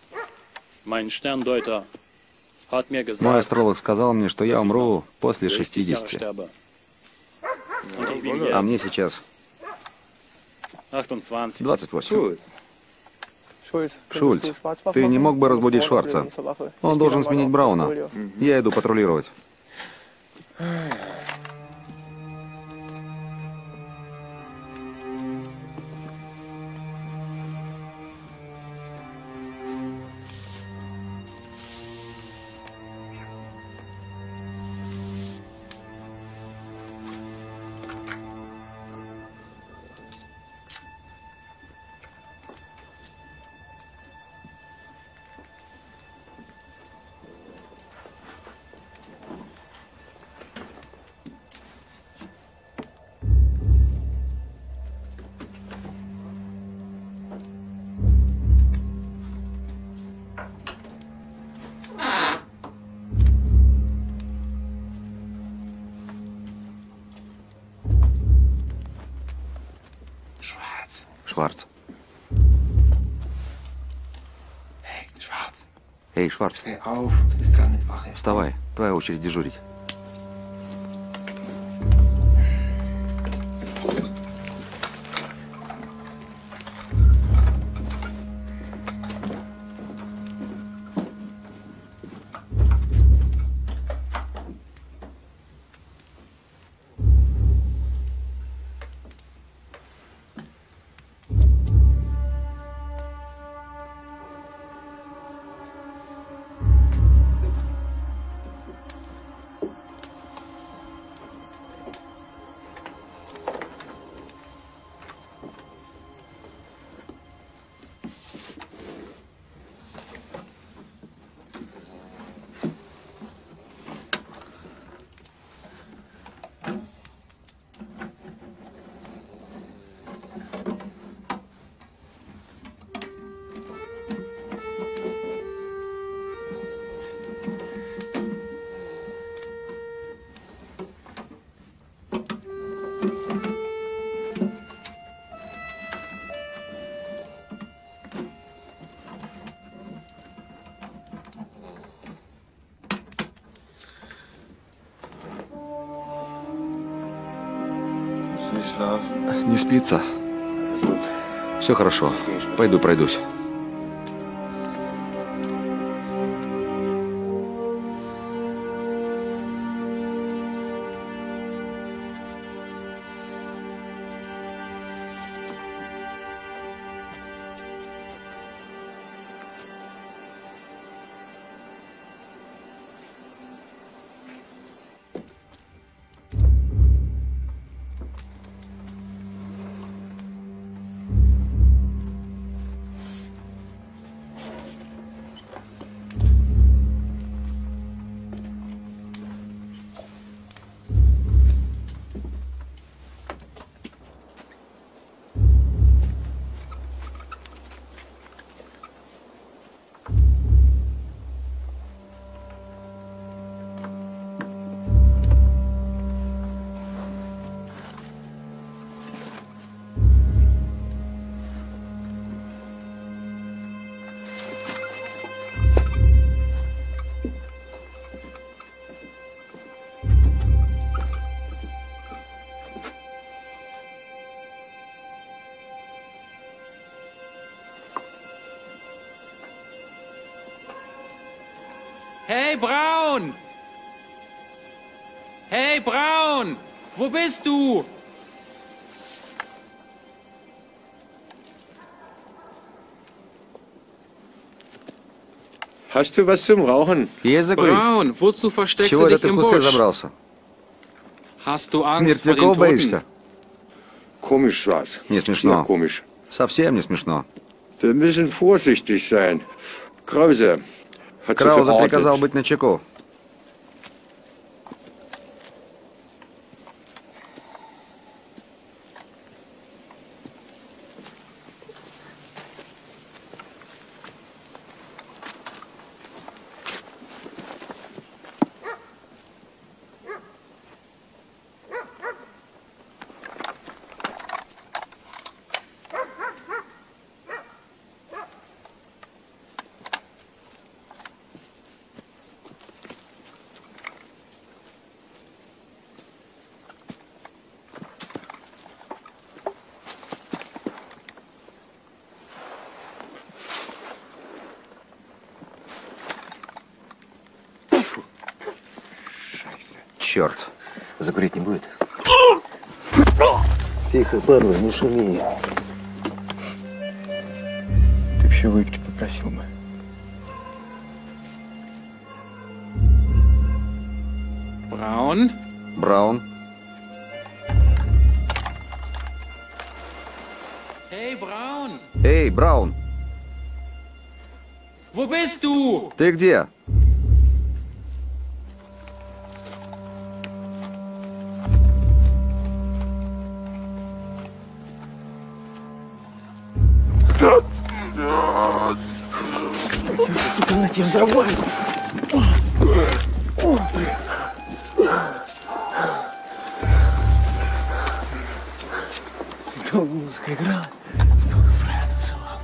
T: Мой астролог сказал мне, что я умру после шестидесяти. А мне сейчас двадцать восемь. Шульц, ты не мог бы разбудить Шварца? Он должен сменить Брауна. Я иду патрулировать. Шварц. Эй, Шварц. Вставай, твоя очередь дежурить. Не спится. Все хорошо. Пойду пройдусь.
I: Hey, Braun! Hey, Braun! Wo bist du?
S: Hast du was zum Rauchen?
I: Braun, wozu versteckst
T: Чего
I: du
T: это
I: dich
T: ты
I: im
T: в кусты
I: Busch?
T: забрался?
I: Hast du Angst vor den
T: Мертвяков
I: Toten?
T: боишься?
S: Komisch was.
T: Не смешно.
S: Sehr komisch.
T: Совсем не смешно.
S: Wir müssen vorsichtig sein. Krause hat so
T: Крауза
S: verordnet.
T: приказал быть начеку. Черт.
C: Закурить не будет? Тихо, парни, не шуми.
D: Ты еще выпить попросил бы.
I: Braun?
T: Браун.
I: Hey, Braun!
T: Эй, Браун,
I: Wo bist du?
T: ты где?
D: Сука, на тебе взорвали. Долго музыка играла, долго правильно танцевал.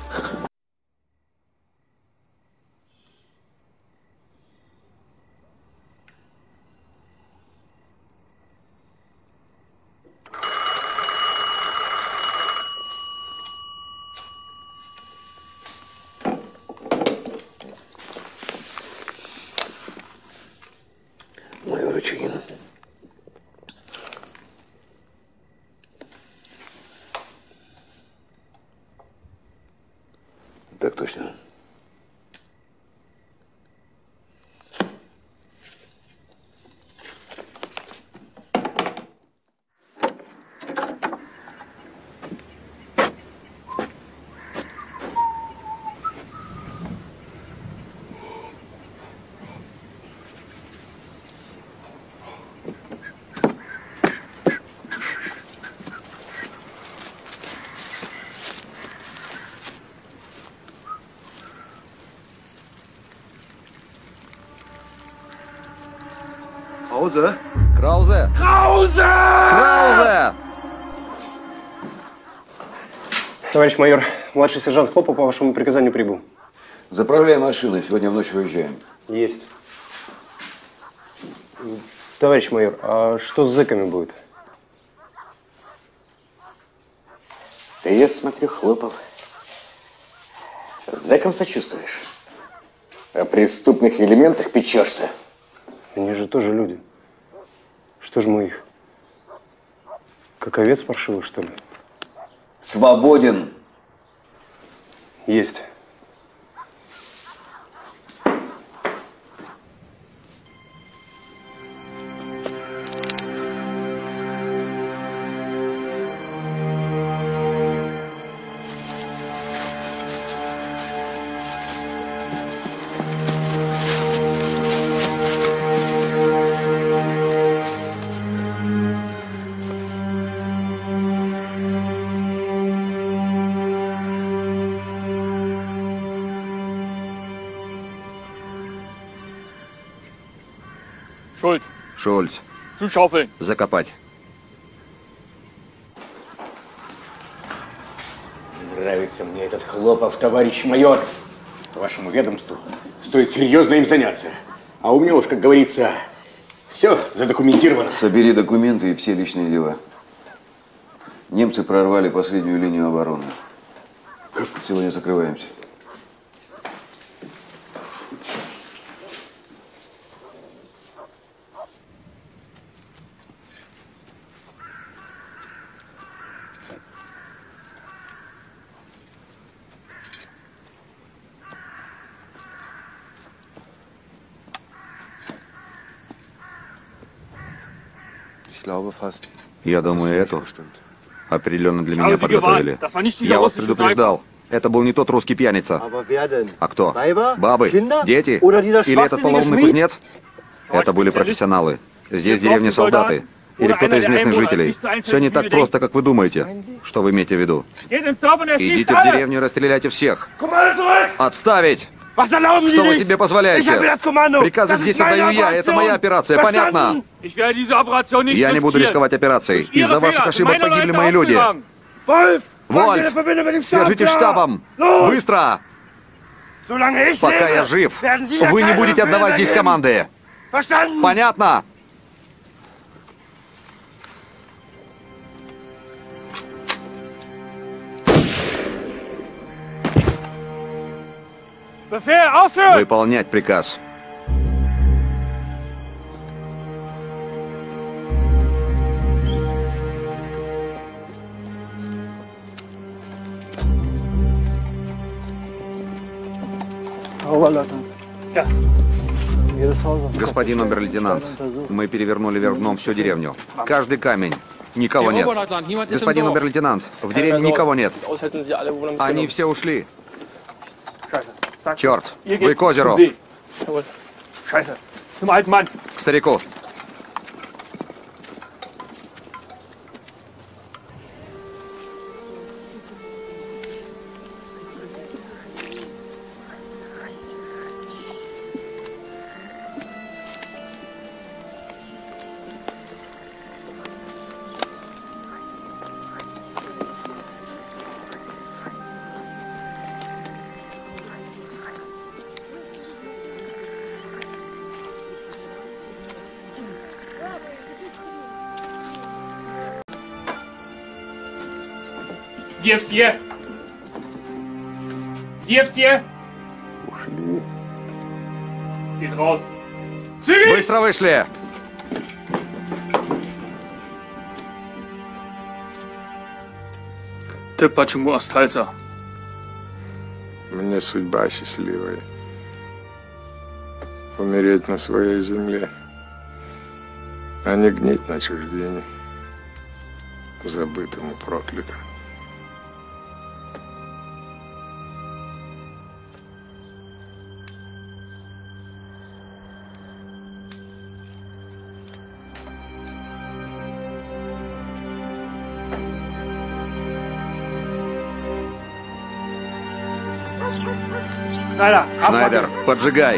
A: Майор Чигин. Так точно.
S: Krause?
T: Краузе!
S: Krause!
T: Краузе!
P: Товарищ майор, младший сержант Хлопов по вашему приказанию прибыл.
J: Заправляй машину, сегодня в ночь выезжаем.
P: Есть. Товарищ майор, а что с зэками будет?
A: Ты, я смотрю, Хлопов, зэкам сочувствуешь? О преступных элементах печешься?
P: Они же тоже люди. Что ж мы их? Как овец паршивых, что ли?
J: Свободен.
P: Есть.
Q: Шульц.
T: Шульц.
Q: Zuschaufeln.
T: Закопать.
F: Нравится мне этот Хлопов, товарищ майор. Вашему ведомству стоит серьезно им заняться. А у меня уж, как говорится, все задокументировано.
J: Собери документы и все личные дела. Немцы прорвали последнюю линию обороны. Как? Сегодня закрываемся.
T: Я думаю, эту определенно для меня подготовили. Я вас предупреждал. Это был не тот русский пьяница. А кто? Бабы? Дети? Или этот полоумный кузнец? Это были профессионалы. Здесь в деревне солдаты. Или кто-то из местных жителей. Все не так просто, как вы думаете. Что вы имеете в виду? Идите в деревню и расстреляйте всех. Отставить! Что вы себе позволяете? Приказы здесь отдаю я, это моя операция, понятно? Я не буду рисковать операцией. Из-за ваших ошибок погибли мои люди. Вольф, свяжитесь с штабом. Быстро! Пока я жив, вы не будете отдавать здесь команды. Понятно? Выполнять приказ. Господин обер-лейтенант, мы перевернули вверх дном всю деревню. Каждый камень. Никого нет. Господин обер-лейтенант, в деревне никого нет. Они все ушли. Черт! Вы к озеру! К старику!
Q: Где все? Где все?
B: Ушли.
Q: Geht raus.
T: Быстро вышли!
Q: Ты почему остался?
S: Мне судьба счастливая. Умереть на своей земле, а не гнить на чужбине, забытым и проклятым.
T: Шнайдер, поджигай!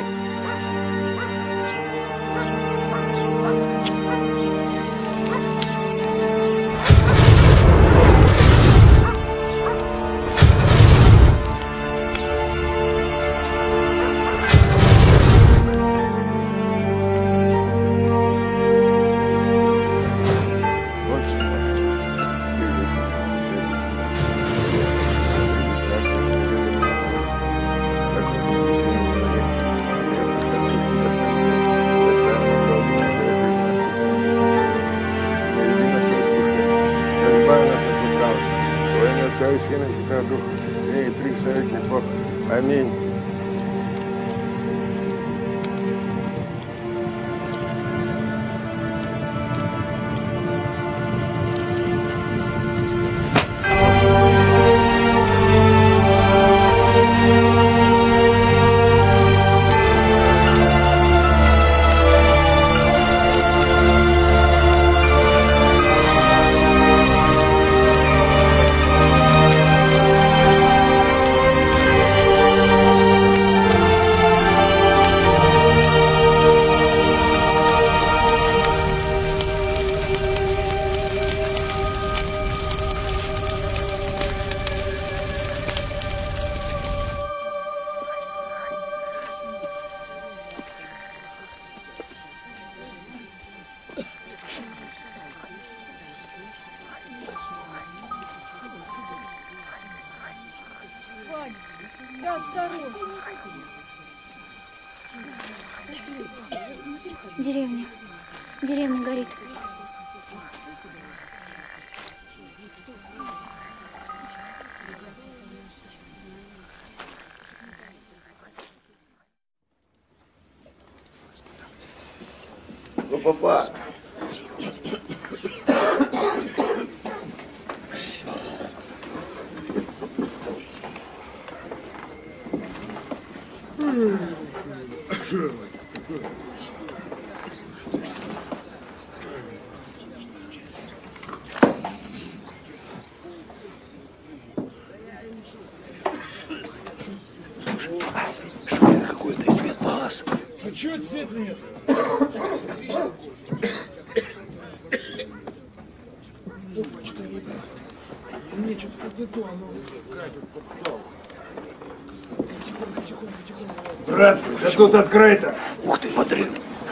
B: Отца и Сына и Святого Духа, и при веков. Аминь.
V: Деревня. Деревня горит.
R: Ну, папа.
A: Какой-то цвет волос.
K: Чуть-чуть светлее. Опачка, ребят. Мне что-то подготовил, оно какая-то подстава. Тихонько, тихонько, тихонько.
N: Братцы, да тут открыто.
A: Ух ты, смотри.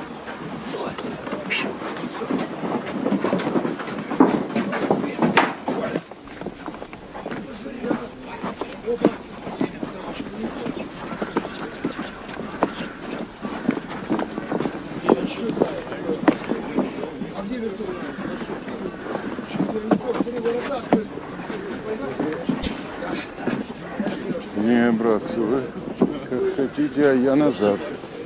E: Не, братцы, вы как хотите, а я назад.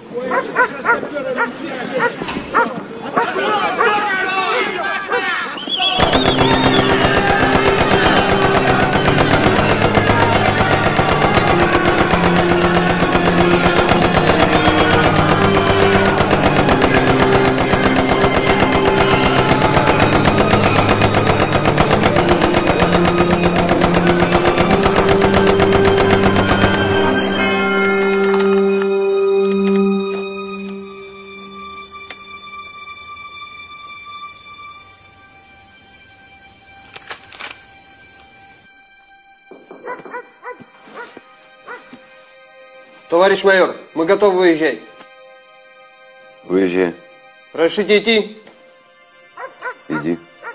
P: Товарищ майор, мы готовы выезжать.
J: Выезжай.
P: Разрешите идти?
J: Иди.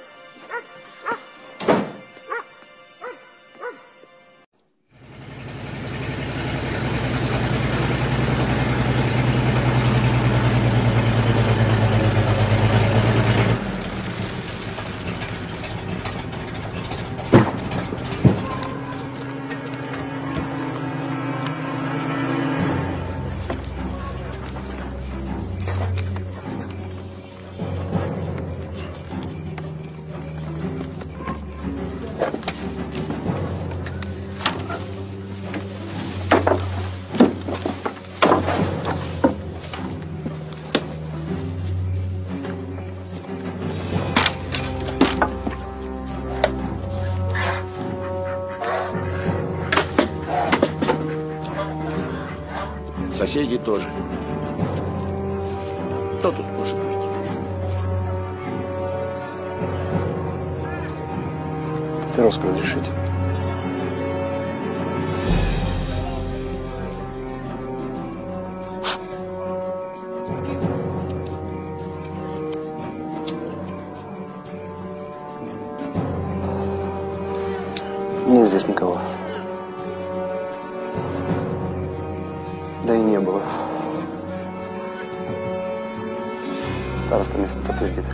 A: Соседи тоже. Кто тут может быть?
P: Перовского разрешите. Нет здесь никого. Да и не было. Староста место подтвердит.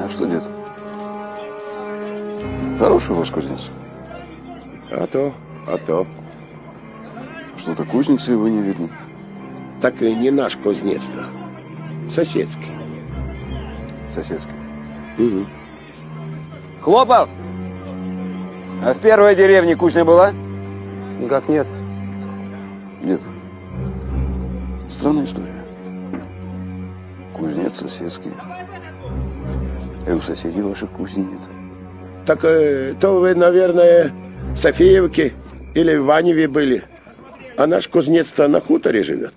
J: А что, дед? Хороший у вас кузнец?
S: А то, а то.
J: Что-то кузницы его не видно.
S: Так и не наш кузнец-то. Соседский.
J: Соседский.
S: Угу.
J: Хлопов! А в первой деревне кузня была?
P: Никак нет.
J: Нет. Странная история. Кузнец соседский. И у соседей ваших кузней нет.
S: Так э, то вы, наверное, в Софиевке или в Ваневе были. А наш кузнец-то на хуторе живет.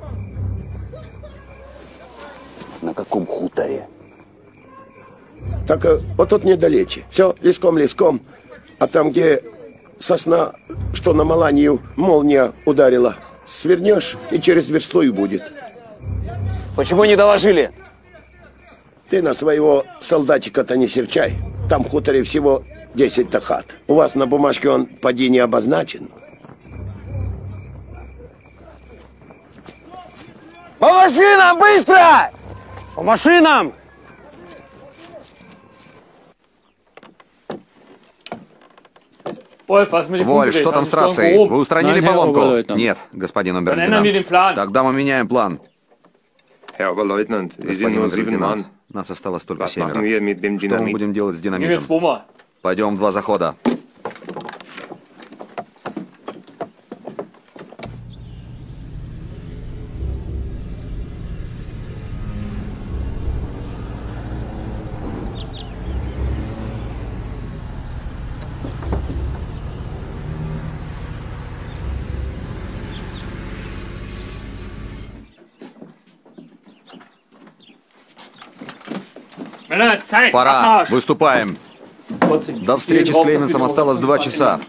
J: На каком хуторе?
S: Так э, вот тут недалече. Все леском-леском. А там, где сосна, что на Маланью молния ударила, свернешь и через версту и будет.
D: Почему не доложили?
S: Ты на своего солдатика-то не серчай. Там в хуторе всего десять-то хат. У вас на бумажке он поди не обозначен.
D: По машинам, быстро!
P: По машинам!
T: Воль, что там с рацией? Вы устранили поломку? Нет, господин обер-лейтенант. Тогда мы меняем план. Господин обер-лейтенант, нас осталось только семеро. Что мы будем делать с динамитом? Пойдем в два захода. Пора, выступаем. До встречи с Клеменсом осталось два часа.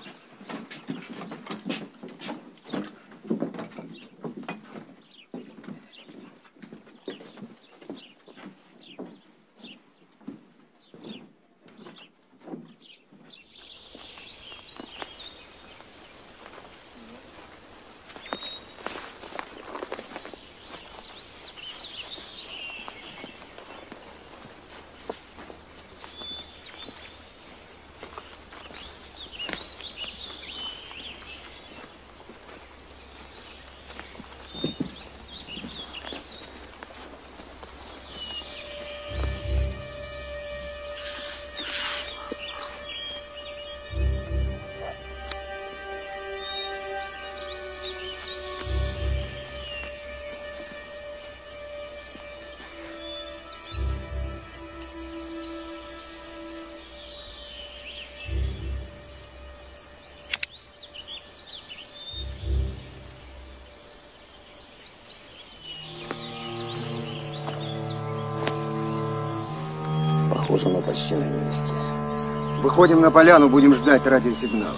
J: Похоже, мы почти на месте.
H: Выходим на поляну, будем ждать радиосигнала.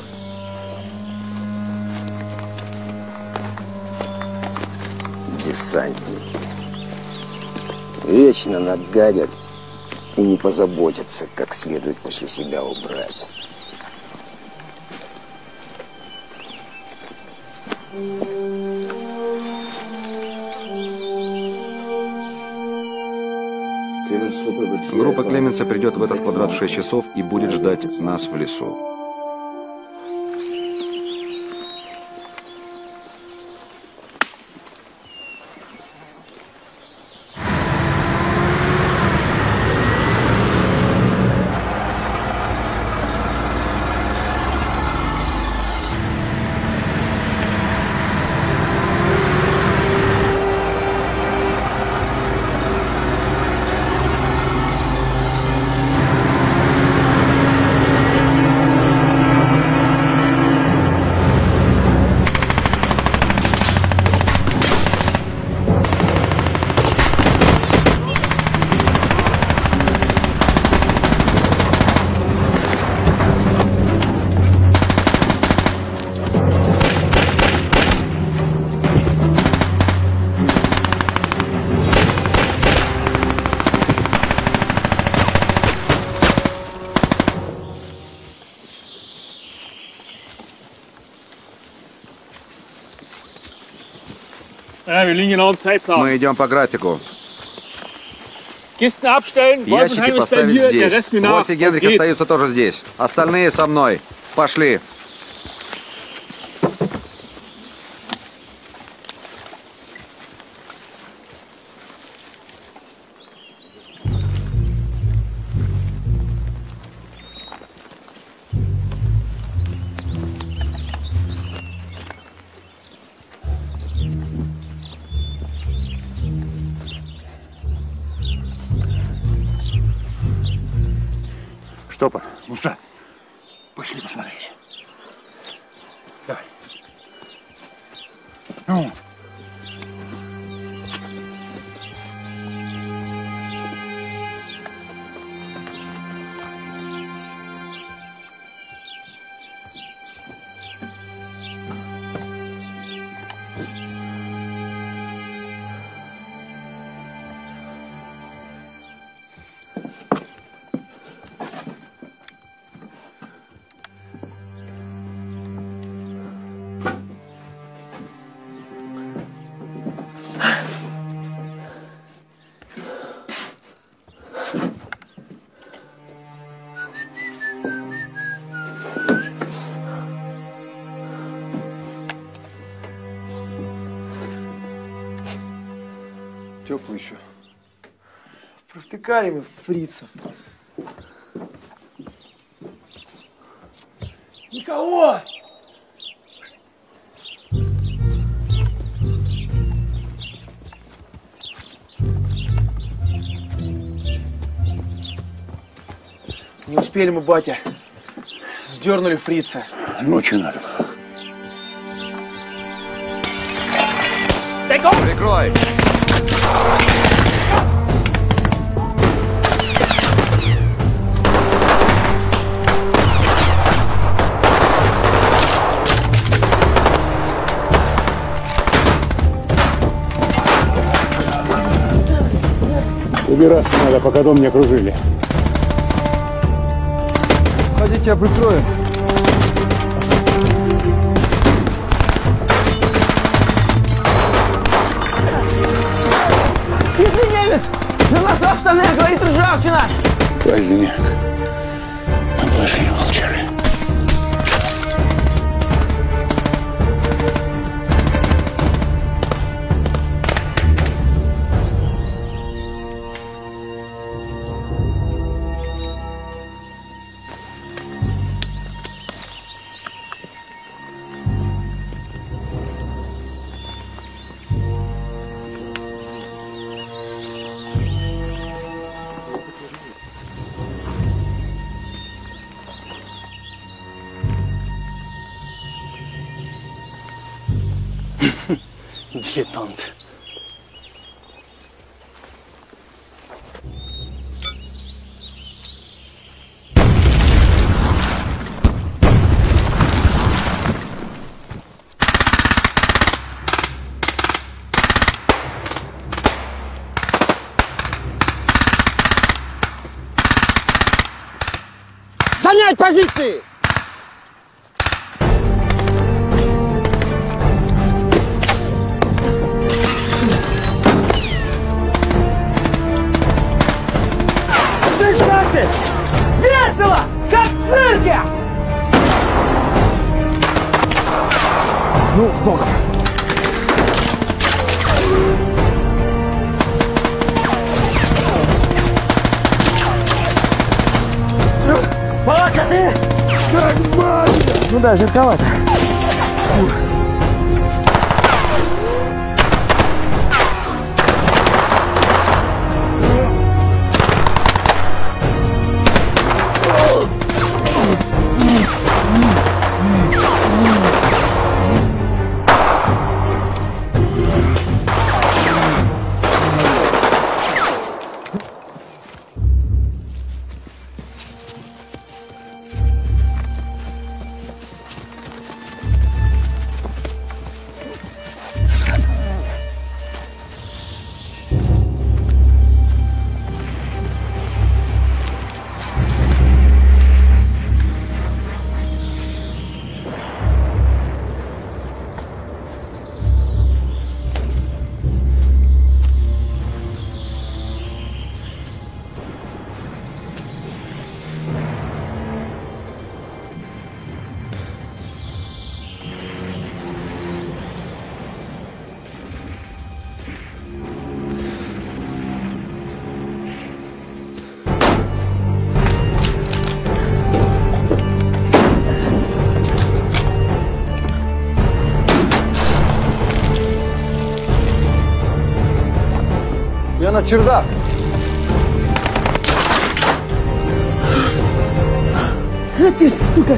J: Десантники. Вечно нагадят и не позаботятся, как следует после себя убрать. Группа Клеменса придет в этот квадрат в шесть часов и будет ждать нас в лесу. Мы идем по графику.
Q: Kisten abstellen, Wolf und
T: Ящики
Q: Heinrich bleiben
T: поставить
Q: hier, der Rest
T: здесь.
Q: mir nach.
T: Вольф и Генрих
Q: Geht's.
T: остаются тоже здесь. Остальные со мной. Пошли.
E: Штопор, Муса, пошли посмотреть. Давай. Ну.
M: Теплый еще.
D: Провтыкали мы фрицев. Никого! Не успели мы, батя. Сдернули фрица.
E: Ночью надо.
T: Прикрой!
E: Убираться надо, пока дом не окружили.
M: Ходите, я прикрою.
D: Хитрый немец! На носах штанах говорит ржавчина!
E: Поздняк. Пошли, волчары.
D: Дилетант.
N: Занять позиции!
D: Весело, как в цирке!
N: Ну, с Богом!
D: Палака, ты!
N: Нормально!
D: Ну да, жарковато.
M: Я на чердак.
V: А ты, сука!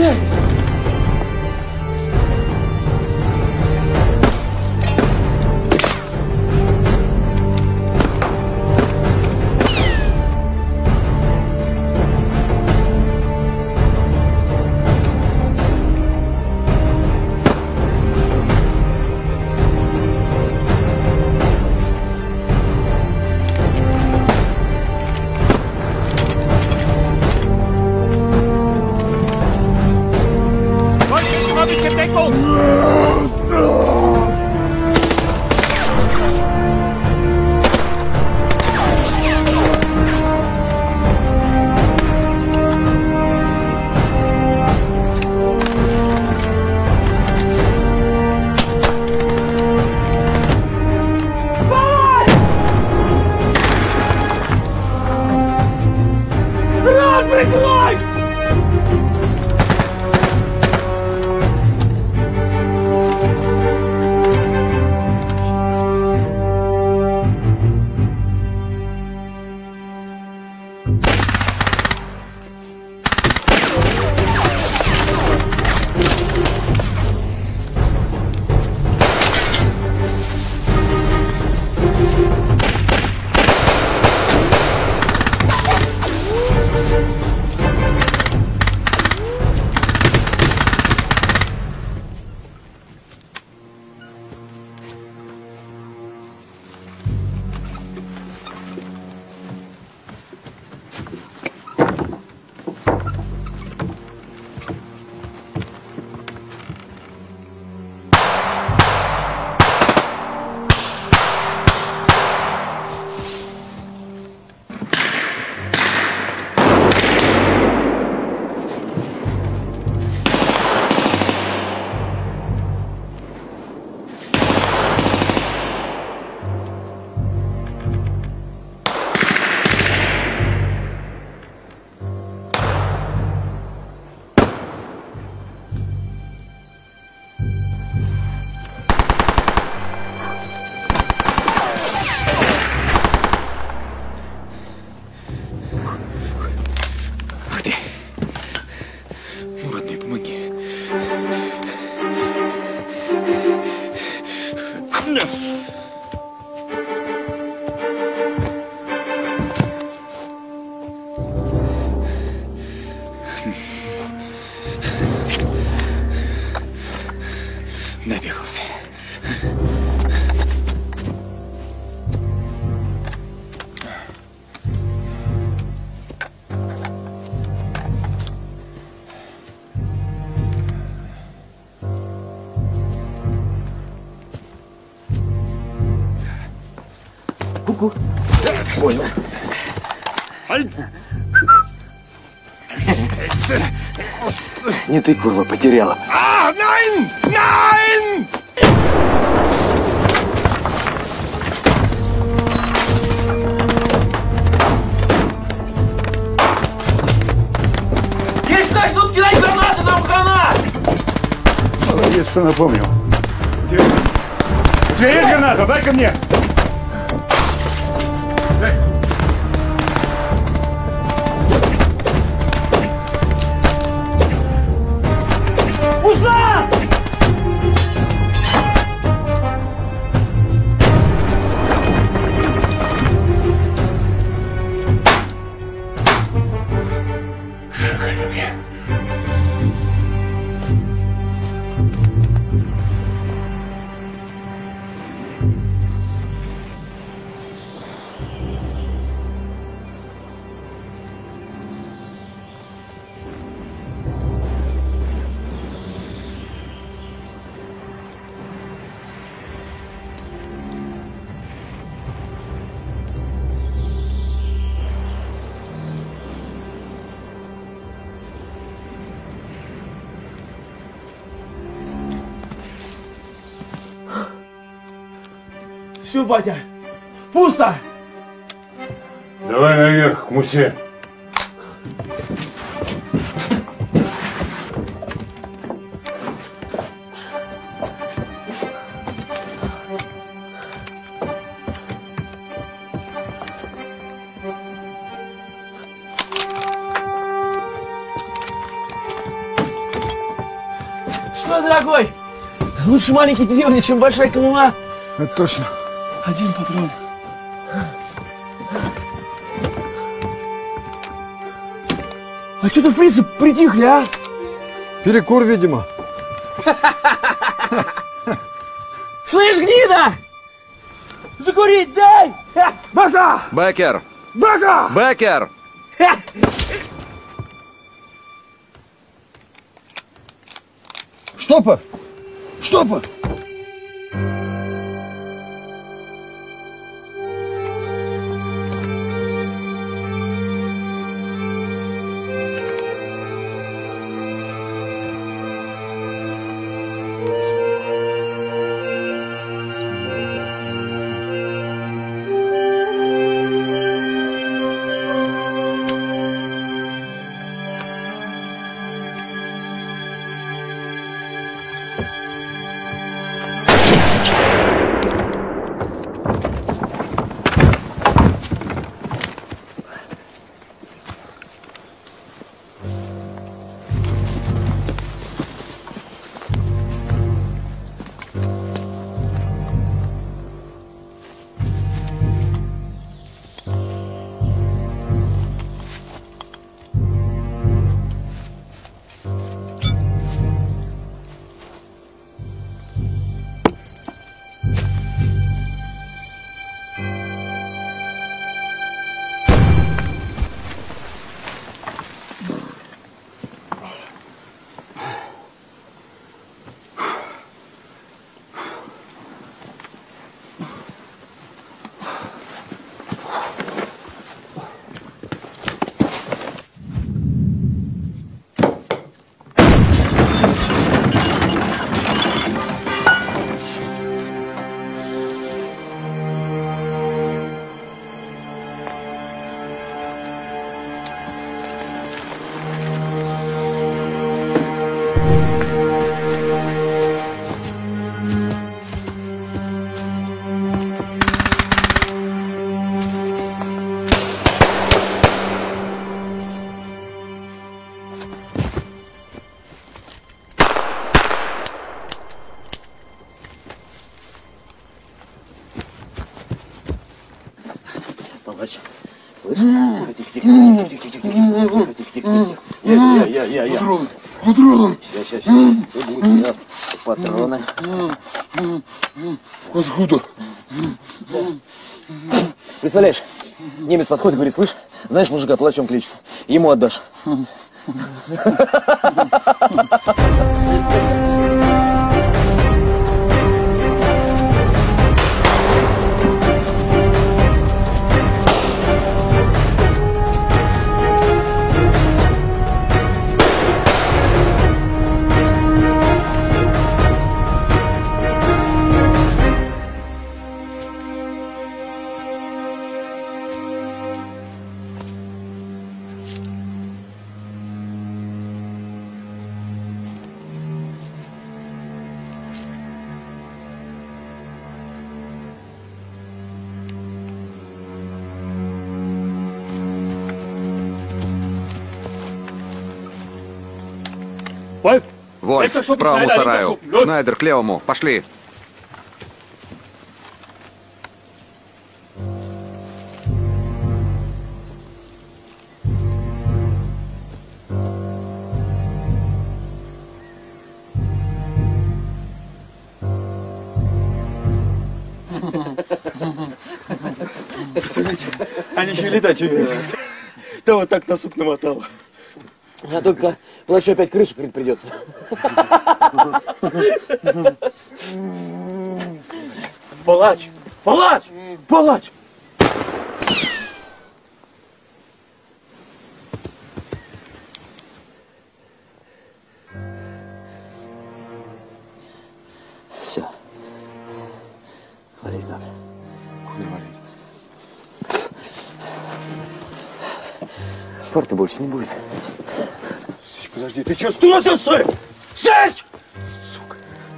F: Набегался.
D: Ку-ку. Больно. Не ты, курва, потеряла.
N: А, nein! Nein!
D: Есть, значит, тут кидать гранаты, нам гранат!
E: Молодец, что напомнил. У тебя, у тебя есть граната? Дай-ка мне.
N: Узнал!
E: Шакалюки.
D: Все, батя, пусто!
E: Давай наверх, к Мусе.
D: Что, дорогой? Лучше маленькая деревня, чем большая Колыма.
K: Это точно.
D: Один патрон. А что-то фрицы притихли, а?
K: Перекур, видимо.
D: Слышь, гнида! Закурить дай!
N: Бака!
T: Беккер!
N: Бака!
T: Беккер!
K: Штопор! Штопор!
C: Палач, слышь? Тихо, тихо, тихо, тихо, тихо, тихо, тихо. Я, я, я, я.
K: Патроны, патроны.
C: Сейчас, сейчас, сейчас. Все будет сейчас. Патроны.
K: Откуда?
C: Представляешь, немец подходит и говорит, слышь, знаешь, мужика палачом кличут, ему отдашь.
T: Вольф, к правому сараю. Шнайдер, к левому. Пошли.
D: Представляете, они еще и летать умеют. Да вот так на сук намотало.
C: А только плачу опять крышу крыть придется.
D: Палач! Палач! Палач!
C: Все. Валить надо.
D: Куда валить?
C: Форта больше не будет.
D: Подожди, ты что, струсил, что ли? Сядь! Сука.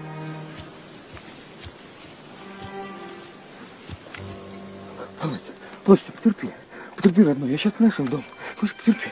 D: Палач, Палач, потерпи. Потерпи, родной, я сейчас в нашем дом. Палач, потерпи.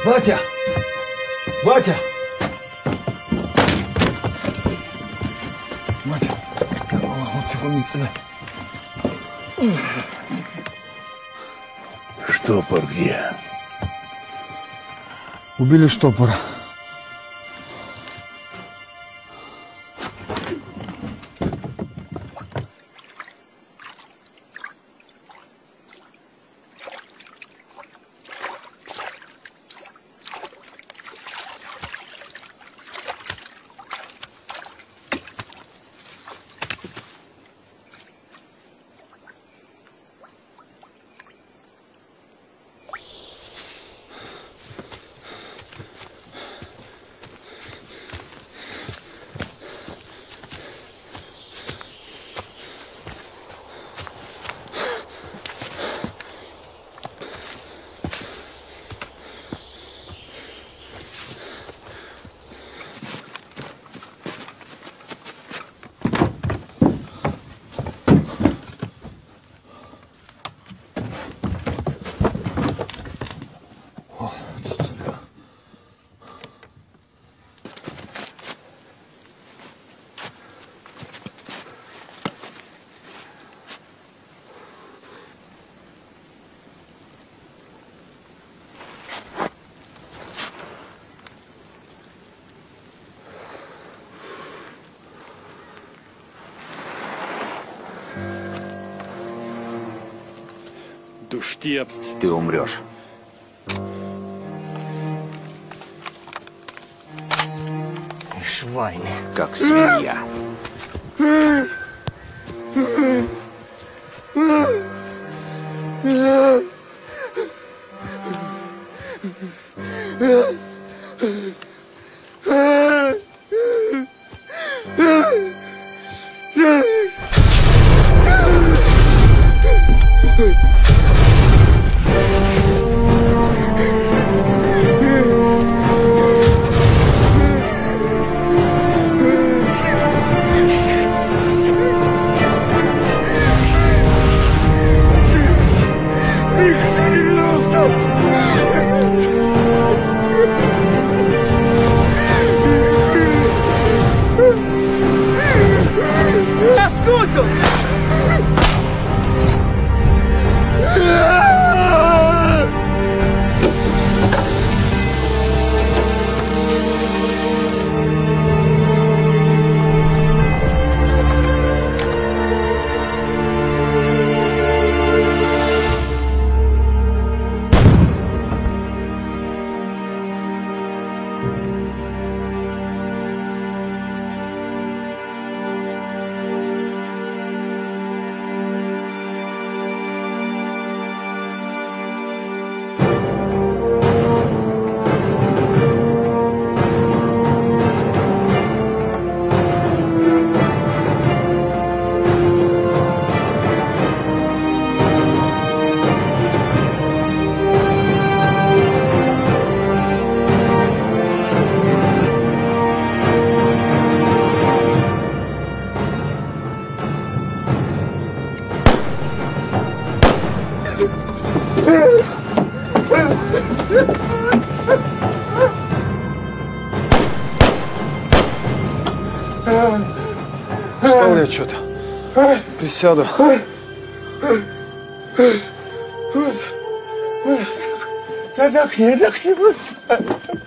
K: Батя! Батя! Батя! Вот Чухомицына.
F: Штопор где?
K: Убили штопора.
I: Du stirbst.
J: Ты умрешь.
I: Schwein.
J: Как свинья.
M: Оставлять что-то. Присяду.
N: Отдохни, отдохни, Господи.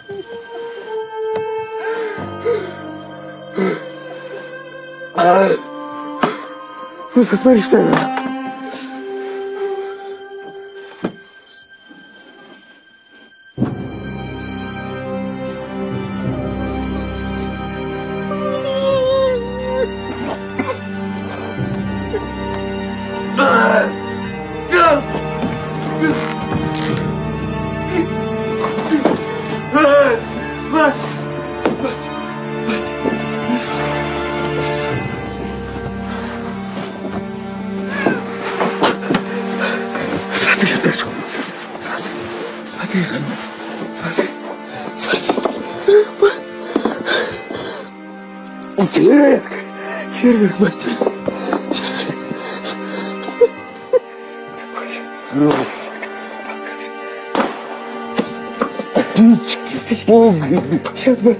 N: Ну, смотри, что я... Фейерверк! Фейерверк, мать! Гром! Сейчас бы.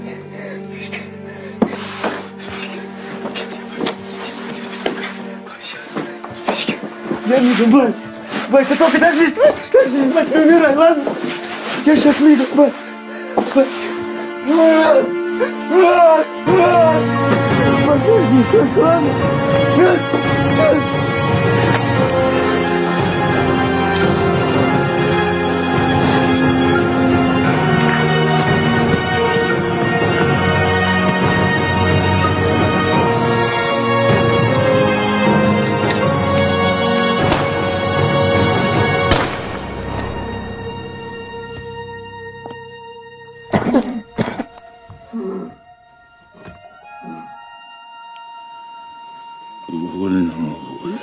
N: Я мигом, бать. Бать, ты только дождись, бать, дождись, бать, не умирай, ладно? Я сейчас мигом, бать. Бать. Бать. Бать. Бать. Бать, дождись, бать, ладно? Бать. Бать.
E: Вольно, воля.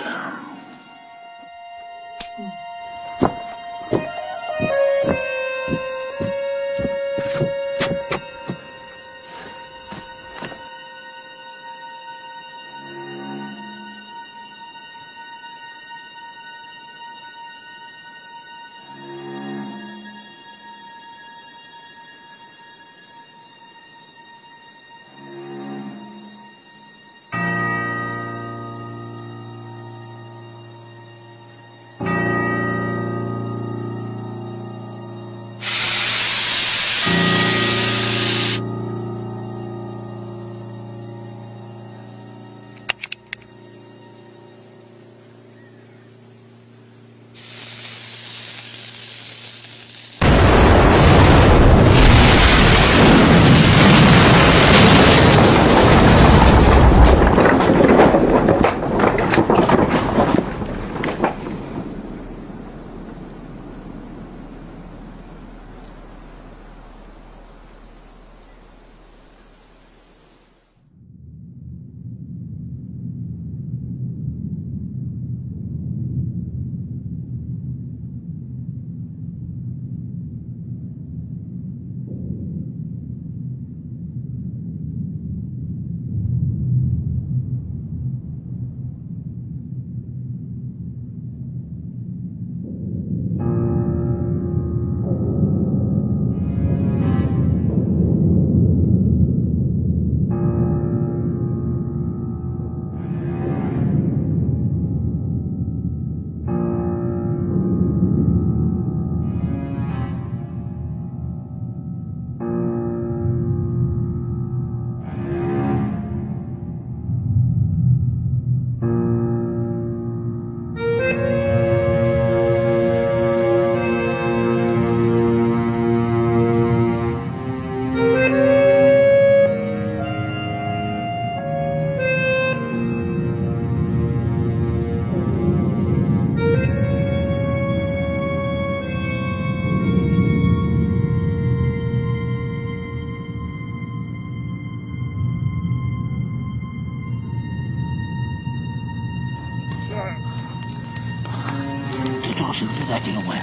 O: Предателю мой.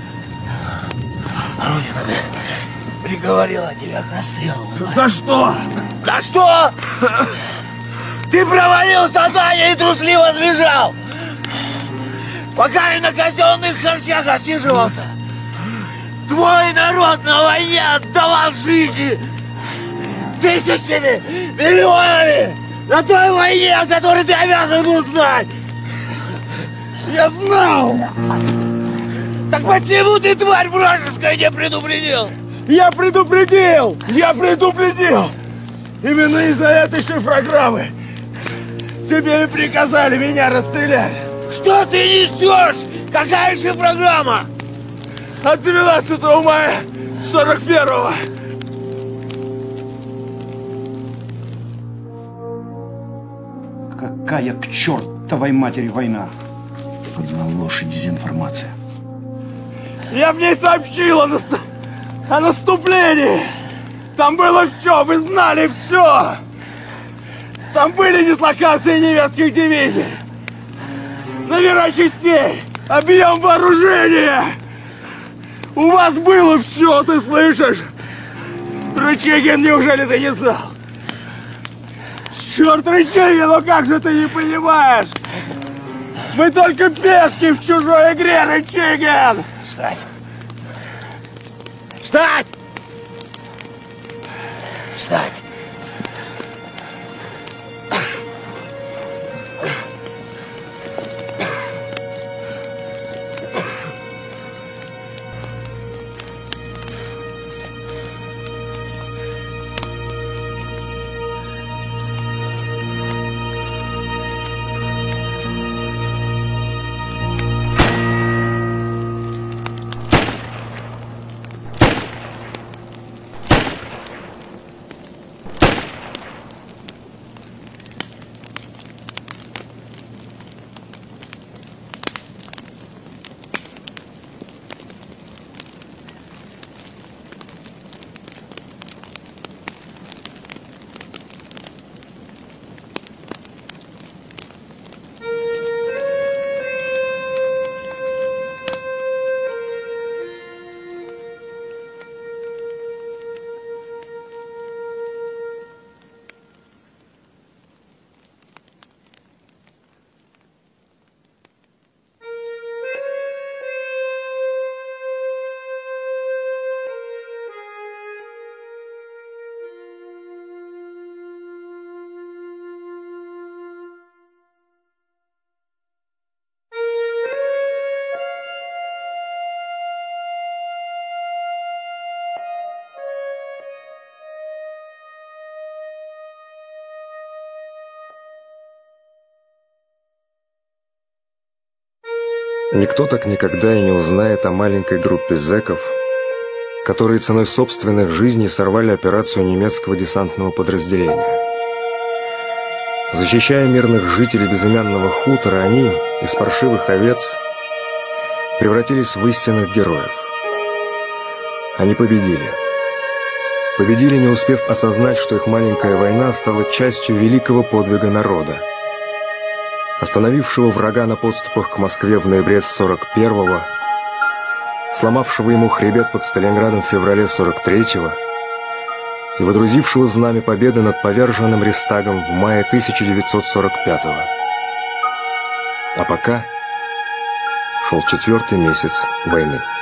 O: Родина приговорила тебя к расстрелу.
N: За что?
O: За что? Ты провалил задание и трусливо сбежал. Пока я на казенных харчах отсиживался, твой народ на войне отдавал жизни тысячами, миллионами на той войне, о которой ты обязан был знать. Я знал! Так почему ты, тварь вражеская, не предупредил?
N: Я предупредил! Я предупредил! Именно из-за этой шифрограммы тебе и приказали меня расстрелять.
O: Что ты несешь? Какая шифрограмма?
N: От двенадцатого мая сорок первого.
U: Какая к чертовой матери война? Одна ложь и дезинформация.
N: Я в ней сообщил о, наст... о наступлении. Там было все, вы знали все. Там были дислокации немецких дивизий, номера частей, объем вооружения. У вас было все, ты слышишь? Рычагин, неужели ты не знал? Черт, Рычагин, ну как же ты не понимаешь? Мы только пешки в чужой игре, Рычагин!
O: Встать! Встать! Встать!
B: Никто так никогда и не узнает о маленькой группе зэков, которые ценой собственных жизней сорвали операцию немецкого десантного подразделения. Защищая мирных жителей безымянного хутора, они из паршивых овец превратились в истинных героев. Они победили. Победили, не успев осознать, что их маленькая война стала частью великого подвига народа, остановившего врага на подступах к Москве в ноябре сорок первого, сломавшего ему хребет под Сталинградом в феврале сорок третьего и водрузившего знамя победы над поверженным Рейхстагом в мае тысяча девятьсот сорок пятого. А пока шел четвертый месяц войны.